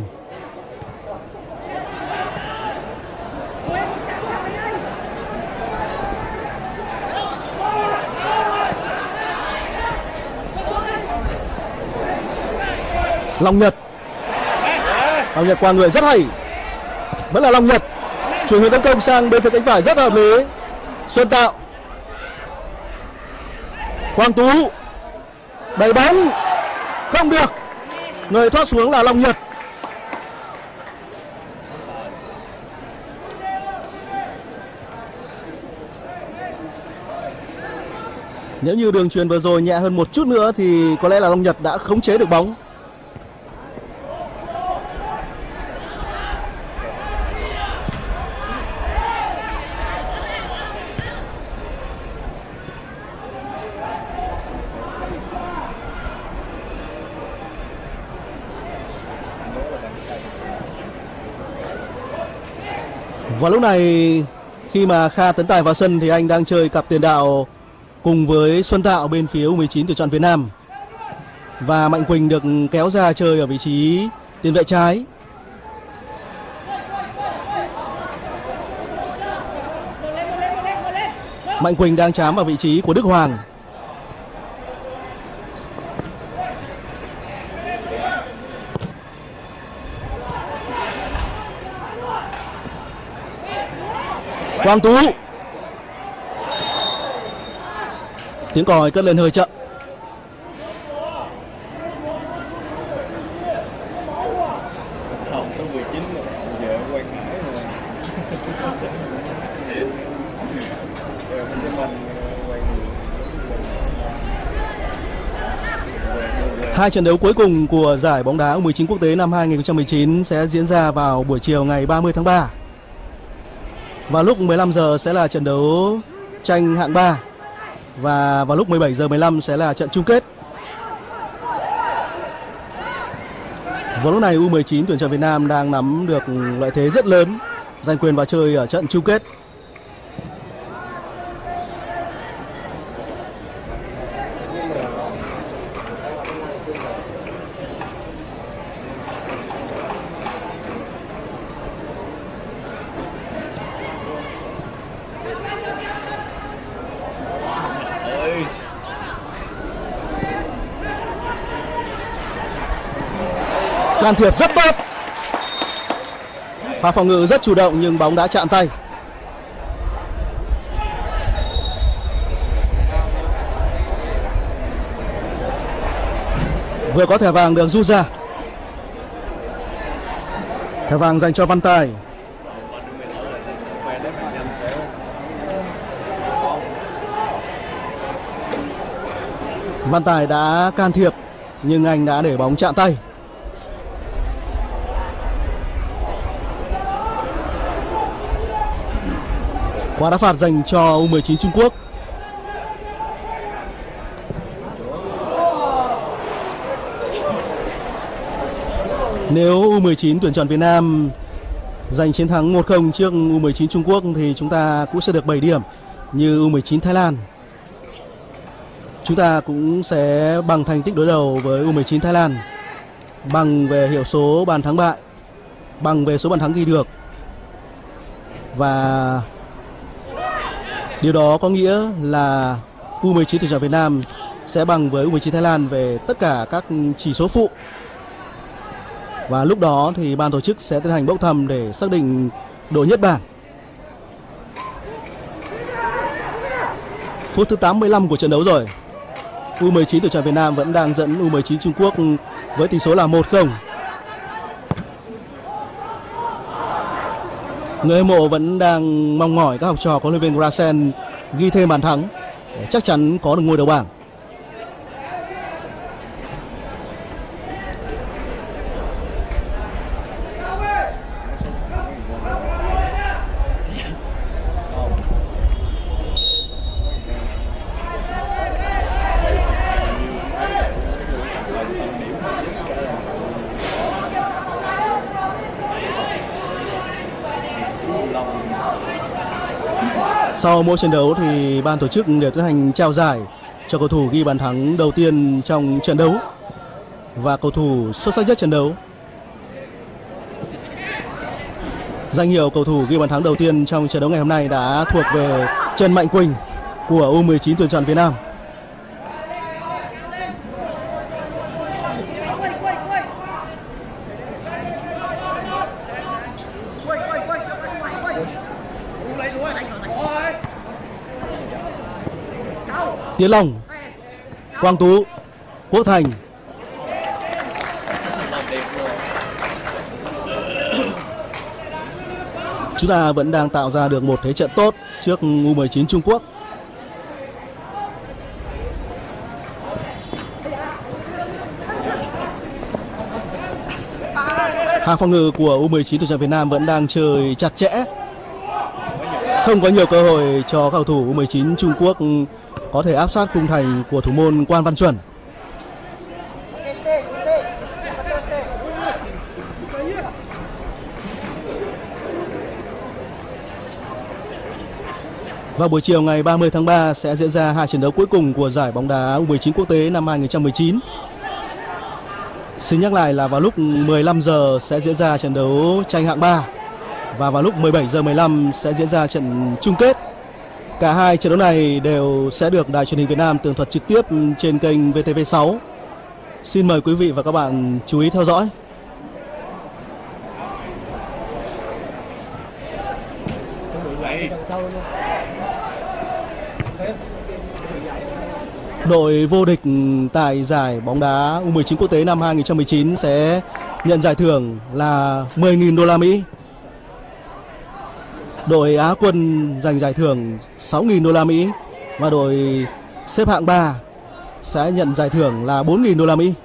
Long Nhật qua người rất hay, vẫn là Long Nhật chuyển hướng tấn công sang bên phía cánh phải rất hợp lý. Xuân Tạo, Quang Tú đẩy bóng không được, người thoát xuống là Long Nhật. Nếu như đường chuyền vừa rồi nhẹ hơn một chút nữa thì có lẽ là Long Nhật đã khống chế được bóng. Và lúc này khi mà Kha Tấn Tài vào sân thì anh đang chơi cặp tiền đạo cùng với Xuân Tạo bên phía U19 tuyển chọn Việt Nam. Và Mạnh Quỳnh được kéo ra chơi ở vị trí tiền vệ trái. Mạnh Quỳnh đang chám vào vị trí của Đức Hoàng. Quang Tú, tiếng còi cất lên hơi chậm. Hai trận đấu cuối cùng của giải bóng đá U19 quốc tế năm 2019 sẽ diễn ra vào buổi chiều ngày 30 tháng 3. Vào lúc 15 giờ sẽ là trận đấu tranh hạng 3 và vào lúc 17 giờ 15 sẽ là trận chung kết. Vào lúc này U19 tuyển chọn Việt Nam đang nắm được lợi thế rất lớn, giành quyền vào chơi ở trận chung kết. Can thiệp rất tốt, pha phòng ngự rất chủ động nhưng bóng đã chạm tay. Vừa có thẻ vàng được rút ra. Thẻ vàng dành cho Văn Tài. Văn Tài đã can thiệp nhưng anh đã để bóng chạm tay. Quả đá phạt dành cho U19 Trung Quốc. Nếu U19 tuyển chọn Việt Nam giành chiến thắng 1-0 trước U19 Trung Quốc thì chúng ta cũng sẽ được 7 điểm như U19 Thái Lan. Chúng ta cũng sẽ bằng thành tích đối đầu với U19 Thái Lan, bằng về hiệu số bàn thắng bại, bằng về số bàn thắng ghi được. Và điều đó có nghĩa là U19 tuyển chọn Việt Nam sẽ bằng với U19 Thái Lan về tất cả các chỉ số phụ. Và lúc đó thì ban tổ chức sẽ tiến hành bốc thăm để xác định đội nhất bảng. Phút thứ 85 của trận đấu rồi. U19 tuyển chọn Việt Nam vẫn đang dẫn U19 Trung Quốc với tỷ số là 1-0. Người hâm mộ vẫn đang mong mỏi các học trò của huấn luyện viên Grasen ghi thêm bàn thắng để chắc chắn có được ngôi đầu bảng. Sau mỗi trận đấu thì ban tổ chức đều tiến hành trao giải cho cầu thủ ghi bàn thắng đầu tiên trong trận đấu và cầu thủ xuất sắc nhất trận đấu. Danh hiệu cầu thủ ghi bàn thắng đầu tiên trong trận đấu ngày hôm nay đã thuộc về Trần Mạnh Quỳnh của U19 tuyển chọn Việt Nam. Tiến Long, Quang Tú, Quốc Thành. Chúng ta vẫn đang tạo ra được một thế trận tốt trước U19 Trung Quốc. Hàng phòng ngự của U19 tuyển chọn Việt Nam vẫn đang chơi chặt chẽ, không có nhiều cơ hội cho các cầu thủ U19 Trung Quốc có thể áp sát khung thành của thủ môn Quan Văn Chuẩn. Vào buổi chiều ngày 30 tháng 3 sẽ diễn ra hai trận đấu cuối cùng của giải bóng đá U19 quốc tế năm 2019. Xin nhắc lại là vào lúc 15 giờ sẽ diễn ra trận đấu tranh hạng 3 và vào lúc 17 giờ 15 sẽ diễn ra trận chung kết. Cả hai trận đấu này đều sẽ được Đài Truyền hình Việt Nam tường thuật trực tiếp trên kênh VTV6. Xin mời quý vị và các bạn chú ý theo dõi. Đội vô địch tại giải bóng đá U19 quốc tế năm 2019 sẽ nhận giải thưởng là 10.000 đô la Mỹ. Đội Á quân giành giải thưởng 6.000 đô la Mỹ và đội xếp hạng 3 sẽ nhận giải thưởng là 4.000 đô la Mỹ.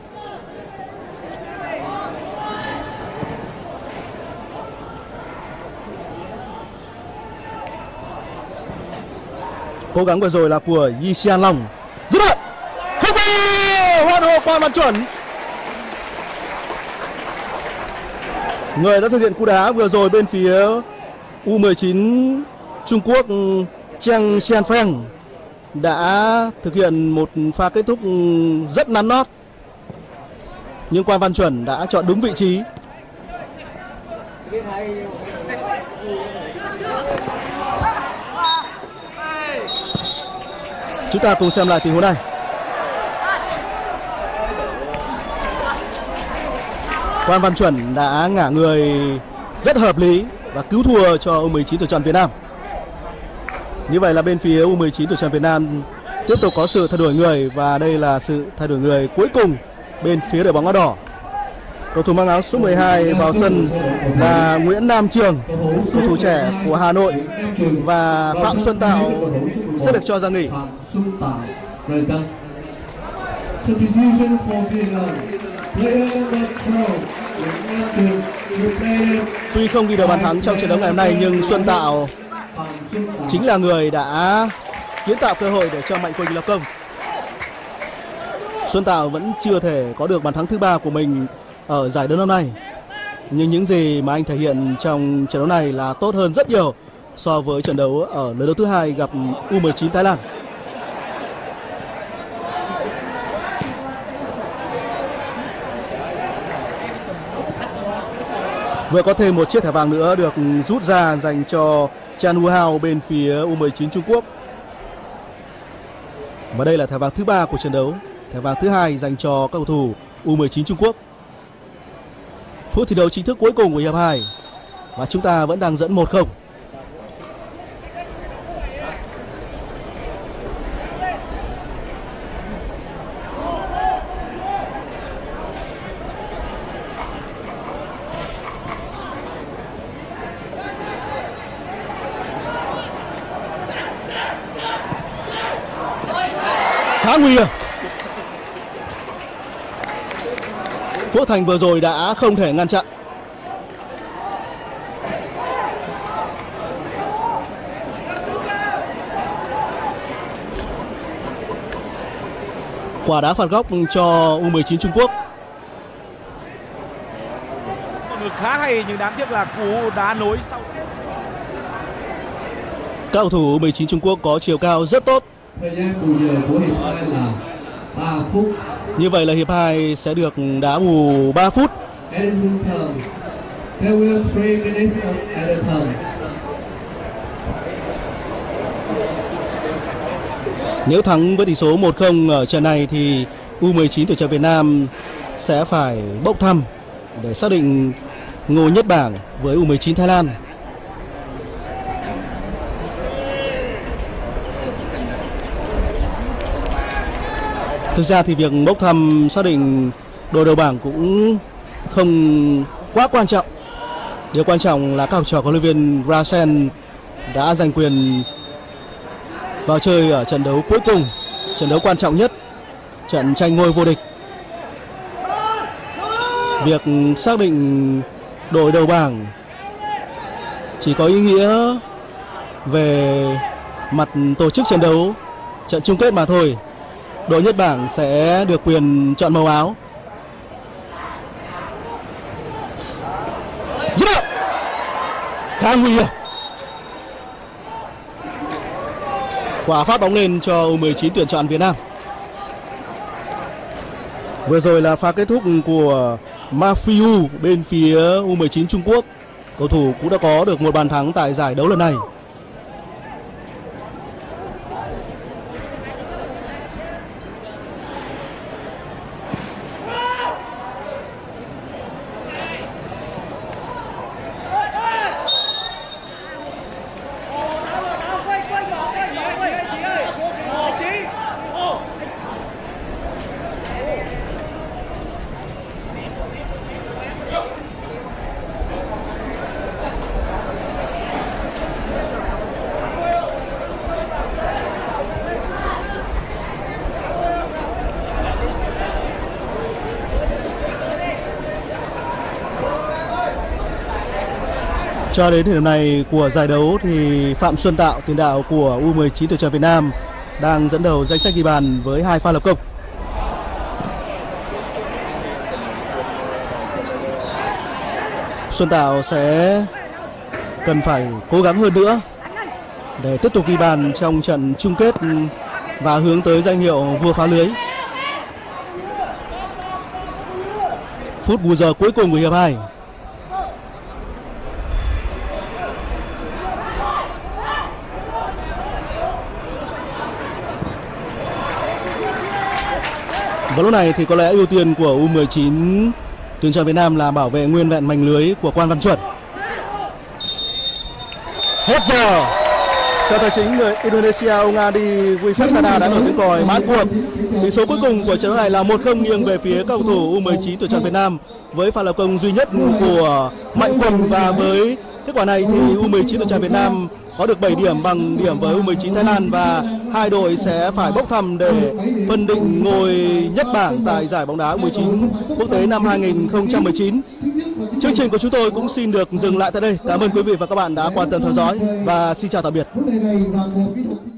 Cố gắng vừa rồi là của Yi Xian Long. Dứt điểm. Không vào. Hoan hô Quan Văn Chuẩn. Người đã thực hiện cú đá vừa rồi bên phía U19 Trung Quốc, Cheng Xianfeng đã thực hiện một pha kết thúc rất nắn nót, nhưng Quan Văn Chuẩn đã chọn đúng vị trí. Chúng ta cùng xem lại tình huống này. Quan Văn Chuẩn đã ngả người rất hợp lý và cứu thua cho U19 tuyển chọn Việt Nam. Như vậy là bên phía U19 tuyển chọn Việt Nam tiếp tục có sự thay đổi người và đây là sự thay đổi người cuối cùng bên phía đội bóng áo đỏ. Cầu thủ mang áo số 12 vào sân là Nguyễn Nam Trường, cầu thủ trẻ của Hà Nội, và Phạm Xuân Tạo sẽ được cho ra nghỉ. Tuy không ghi được bàn thắng trong trận đấu ngày hôm nay nhưng Xuân Tạo chính là người đã kiến tạo cơ hội để cho Mạnh Quỳnh lập công. Xuân Tạo vẫn chưa thể có được bàn thắng thứ 3 của mình ở giải đấu năm nay, nhưng những gì mà anh thể hiện trong trận đấu này là tốt hơn rất nhiều so với trận đấu ở lượt đấu thứ 2 gặp U19 Thái Lan. Vừa có thêm một chiếc thẻ vàng nữa được rút ra dành cho Chan Wu Hao bên phía U19 Trung Quốc. Và đây là thẻ vàng thứ 3 của trận đấu, thẻ vàng thứ 2 dành cho các cầu thủ U19 Trung Quốc. Phút thi đấu chính thức cuối cùng của hiệp 2 và chúng ta vẫn đang dẫn 1-0. khá nguy hiểm. Quốc Thành vừa rồi đã không thể ngăn chặn. Quả đá phạt góc cho U19 Trung Quốc. Ngực khá hay nhưng đáng tiếc là cú đá nối sau. Các cầu thủ U19 Trung Quốc có chiều cao rất tốt. Thời gian bù giờ của hiệp 2 là 3 phút. Như vậy là hiệp 2 sẽ được đá bù 3 phút. Additional time. There will 3 minutes of added time. Nếu thắng với tỷ số 1-0 ở trận này thì U19 tuyển chọn Việt Nam sẽ phải bốc thăm để xác định ngôi nhất bảng với U19 Thái Lan. Thực ra thì việc bốc thăm xác định đội đầu bảng cũng không quá quan trọng. Điều quan trọng là các học trò của huấn luyện viên Rasen đã giành quyền vào chơi ở trận đấu cuối cùng, trận đấu quan trọng nhất, trận tranh ngôi vô địch. Việc xác định đội đầu bảng chỉ có ý nghĩa về mặt tổ chức trận đấu, trận chung kết mà thôi. Đội nhất bảng sẽ được quyền chọn màu áo. Dứt điểm, khá nguy hiểm. Quả phát bóng lên cho U19 tuyển chọn Việt Nam. Vừa rồi là pha kết thúc của Mafiu bên phía U19 Trung Quốc. Cầu thủ cũng đã có được một bàn thắng tại giải đấu lần này. Cho đến thời điểm này của giải đấu thì Phạm Xuân Tạo, tiền đạo của U19 tuyển chọn Việt Nam đang dẫn đầu danh sách ghi bàn với 2 pha lập công. Xuân Tạo sẽ cần phải cố gắng hơn nữa để tiếp tục ghi bàn trong trận chung kết và hướng tới danh hiệu vua phá lưới. Phút bù giờ cuối cùng của hiệp 2. Và lúc này thì có lẽ ưu tiên của U19 tuyển chọn Việt Nam là bảo vệ nguyên vẹn mảnh lưới của Quan Văn Chuẩn. Hết giờ. Cho tài chính người Indonesia, ông Adi Wisaksana đã nổi tiếng còi mãn cuộc. Tỷ số cuối cùng của trận đấu này là 1-0 nghiêng về phía các cầu thủ U19 tuyển chọn Việt Nam với pha lập công duy nhất của Mạnh Quỳnh, và với kết quả này thì U19 tuyển chọn Việt Nam có được 7 điểm bằng điểm với U19 Thái Lan, và hai đội sẽ phải bốc thăm để phân định ngôi nhất bảng tại giải bóng đá U19 quốc tế năm 2019. Chương trình của chúng tôi cũng xin được dừng lại tại đây. Cảm ơn quý vị và các bạn đã quan tâm theo dõi và xin chào tạm biệt.